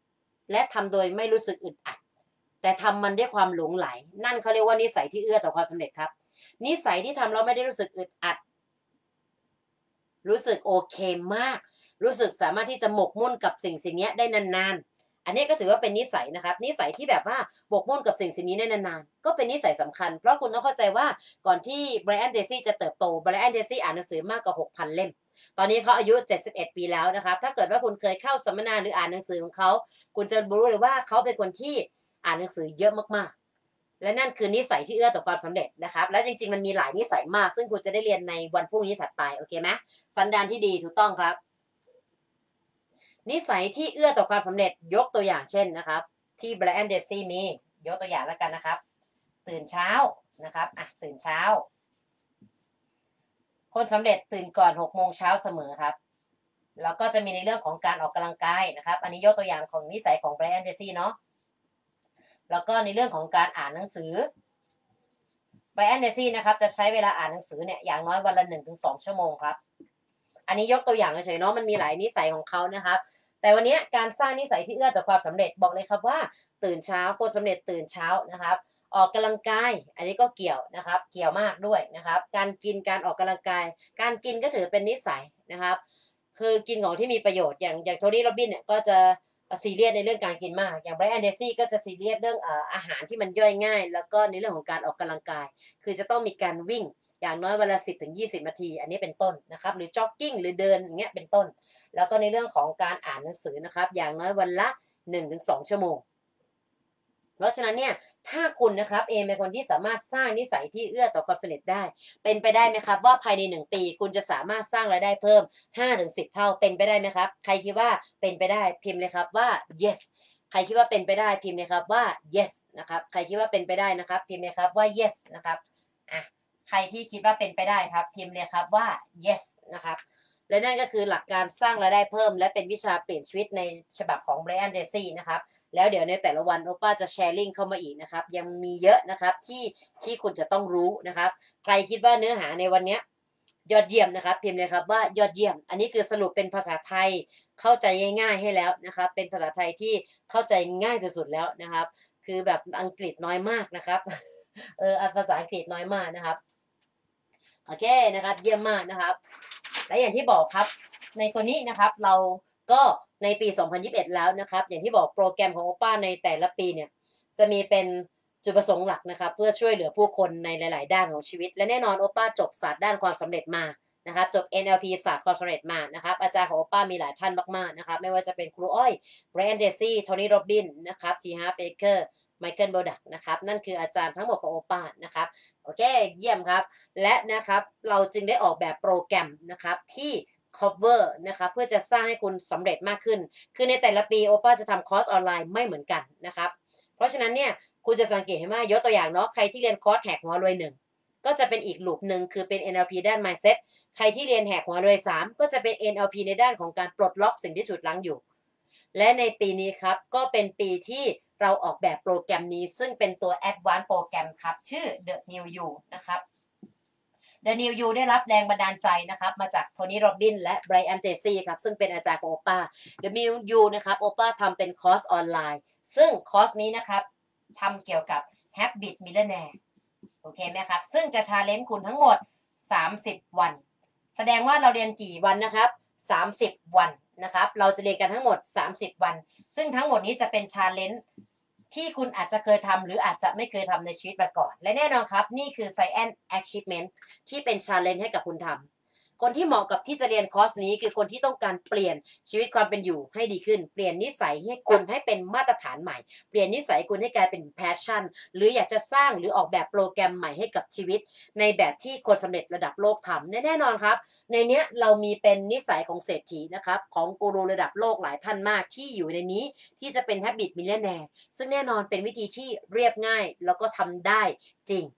และทำโดยไม่รู้สึกอึดอัดแต่ทำมันด้วยความหลงไหลนั่นเขาเรียกว่านิสัยที่เอื้อต่อความสำเร็จครับนิสัยที่ทำแล้วไม่ได้รู้สึกอึดอัดรู้สึกโอเคมากรู้สึกสามารถที่จะหมกมุ่นกับสิ่งนี้ได้นานๆอันนี้ก็ถือว่าเป็นนิสัยนะครับนิสัยที่แบบว่าหมกมุ่นกับสิ่งนี้ได้นานๆก็เป็นนิสัยสำคัญเพราะคุณต้องเข้าใจว่าก่อนที่ไบรอันเดซี่จะเติบโตไบรอันเดซี่อ่านหนังสือมากกว่า 6,000 เล่มตอนนี้เขาอายุ71ปีแล้วนะครับถ้าเกิดว่าคุณเคยเข้าสัมมนาหรืออ่านหนังสือของเขาคุณจะรู้เลยว่าเขาเป็นคนที่อ่านหนังสือเยอะมากๆและนั่นคือนิสัยที่เอื้อต่อความสำเร็จนะครับและจริงๆมันมีหลายนิสัยมากซึ่งคุณจะได้เรียนในวันพรุ่งนี้ถัดไปโอเคไหมสันดานที่ดีถูกต้องครับนิสัยที่เอื้อต่อความสำเร็จยกตัวอย่างเช่นนะครับที่ไบรอันเดซี่มียกตัวอย่างแล้วกันนะครับตื่นเช้านะครับตื่นเช้าคนสำเร็จตื่นก่อน6 โมงเช้าเสมอครับแล้วก็จะมีในเรื่องของการออกกำลังกายนะครับอันนี้ยกตัวอย่างของนิสัยของไบรอันเดซี่เนาะแล้วก็ในเรื่องของการอ่านหนังสือไบรอันเดซี่นะครับจะใช้เวลาอ่านหนังสือเนี่ยอย่างน้อยวันละ 1-2 ชั่วโมงครับอันนี้ยกตัวอย่างเฉยๆเนาะมันมีหลายนิสัยของเขานะครับแต่วันนี้การสร้างนิสัยที่เอื้อต่อความสำเร็จบอกเลยครับว่าตื่นเช้าคนสำเร็จตื่นเช้านะครับออกกำลังกายอันนี้ก็เกี่ยวนะครับเกี่ยวมากด้วยนะครับการกินการออกกำลังกายการกินก็ถือเป็นนิสัยนะครับคือกินของที่มีประโยชน์อย่างโทนี่โรบินเนี่ยก็จะซีเรียสในเรื่องการกินมากอย่างไบรอันเดซี่ก็จะซีเรียสเรื่องอาหารที่มันย่อยง่ายแล้วก็ในเรื่องของการออกกำลังกายคือจะต้องมีการวิ่งอย่างน้อยวันละ10-20 นาทีอันนี้เป็นต้นนะครับหรือจ็อกกิ้งหรือเดินอย่างเงี้ยเป็นต้นแล้วก็ในเรื่องของการอ่านหนังสือนะครับอย่างน้อยวันละ 1-2 ชั่วโมงเพราะฉะนั้นเนี่ยถ้าคุณนะครับเป็นคนที่สามารถสร้างนิสัยที่เอื้อต่อความสำเร็จได้เป็นไปได้ไหมครับว่าภายใน1 ปีคุณจะสามารถสร้างรายได้เพิ่ม 5-10 เท่าเป็นไปได้ไหมครับใครคิดว่าเป็นไปได้พิมพ์เลยครับว่า yes ใครคิดว่าเป็นไปได้พิมพ์เลยครับว่า yes นะครับใครคิดว่าเป็นไปได้นะครับพิมพ์เลยครับว่า yes นะครับใครที่คิดว่าเป็นไปได้ครับพิมพ์เลยครับว่า yes นะครับและนั่นก็คือหลักการสร้างรายได้เพิ่มและเป็นวิชาเปลี่ยนชีวิตในฉบับของไบรอันเดซี่นะครับแล้วเดี๋ยวในแต่ละวันโอป้าจะแชร์ลิงก์เข้ามาอีกนะครับยังมีเยอะนะครับที่คุณจะต้องรู้นะครับใครคิดว่าเนื้อหาในวันนี้ยอดเยี่ยมนะครับพิมพ์เลยครับว่ายอดเยี่ยมอันนี้คือสรุปเป็นภาษาไทยเข้าใจง่ายๆให้แล้วนะครับเป็นภาษาไทยที่เข้าใจง่ายสุดๆแล้วนะครับคือแบบอังกฤษน้อยมากนะครับภาษาอังกฤษน้อยมากนะครับโอเคนะครับเยี่ยมมากนะครับและอย่างที่บอกครับในตัวนี้นะครับเราก็ในปี 2021 แล้วนะครับอย่างที่บอกโปรแกรมของโอป้าในแต่ละปีเนี่ยจะมีเป็นจุดประสงค์หลักนะครับเพื่อช่วยเหลือผู้คนในหลายๆด้านของชีวิตและแน่นอนโอป้าจบศาสตร์ด้านความสำเร็จมานะครับจบ NLP ศาสตร์ความสำเร็จมานะครับอาจารย์ของโอป้ามีหลายท่านมากๆนะครับไม่ว่าจะเป็นครูอ้อยไบรอันเดซี่โทนี่โรบินนะครับทีฮาร์เบเกอร์ไมเคิลโบดักนะครับนั่นคืออาจารย์ทั้งหมดของโอป้านะครับโอเคเยี่ยมครับและนะครับเราจึงได้ออกแบบโปรแกรมนะครับที่ cover นะครับเพื่อจะสร้างให้คุณสำเร็จมากขึ้นคือในแต่ละปีโอป้าจะทำคอร์สออนไลน์ไม่เหมือนกันนะครับเพราะฉะนั้นเนี่ยคุณจะสังเกตเห็นว่ายกตัวอย่างเนาะใครที่เรียนคอร์สแหกหัวรวย1ก็จะเป็นอีกลูปหนึ่งคือเป็น NLP ด้าน mindset ใครที่เรียนแหกหัวรวย3ก็จะเป็น NLP ในด้านของการปลดล็อกสิ่งที่ฉุดรั้งอยู่และในปีนี้ครับก็เป็นปีที่เราออกแบบโปรแกรมนี้ซึ่งเป็นตัว Advanced โปรแกรมครับชื่อ The New You นะครับ The New You ได้รับแรงบันดาลใจนะครับมาจากโทนี่โรบินและไบรอันเทซี่ครับซึ่งเป็นอาจารย์ของโอป้า The New You นะครับโอป้าทำเป็นคอร์สออนไลน์ซึ่งคอร์สนี้นะครับทำเกี่ยวกับ Habit Millionaire โอเคไหมครับซึ่งจะชาเลนจ์คุณทั้งหมด30 วันแสดงว่าเราเรียนกี่วันนะครับ30 วันนะครับเราจะเรียนกันทั้งหมด30 วันซึ่งทั้งหมดนี้จะเป็นชาเลนจ์ที่คุณอาจจะเคยทำหรืออาจจะไม่เคยทำในชีวิตมาก่อนและแน่นอนครับนี่คือ Science Achievement ที่เป็น challenge ให้กับคุณทำคนที่เหมาะกับที่จะเรียนคอร์สนี้คือคนที่ต้องการเปลี่ยนชีวิตความเป็นอยู่ให้ดีขึ้นเปลี่ยนนิสัยให้คุณให้เป็นมาตรฐานใหม่เปลี่ยนนิสัยคุณให้กลายเป็น passion หรืออยากจะสร้างหรือออกแบบโปรแกรมใหม่ให้กับชีวิตในแบบที่คนสำเร็จระดับโลกทำแน่นอนครับในเนี้ยเรามีเป็นนิสัยของเศรษฐีนะครับของกูรูระดับโลกหลายท่านมากที่อยู่ในนี้ที่จะเป็น Habit Millionaire ซึ่งแน่นอนเป็นวิธีที่เรียบง่ายแล้วก็ทำได้จริง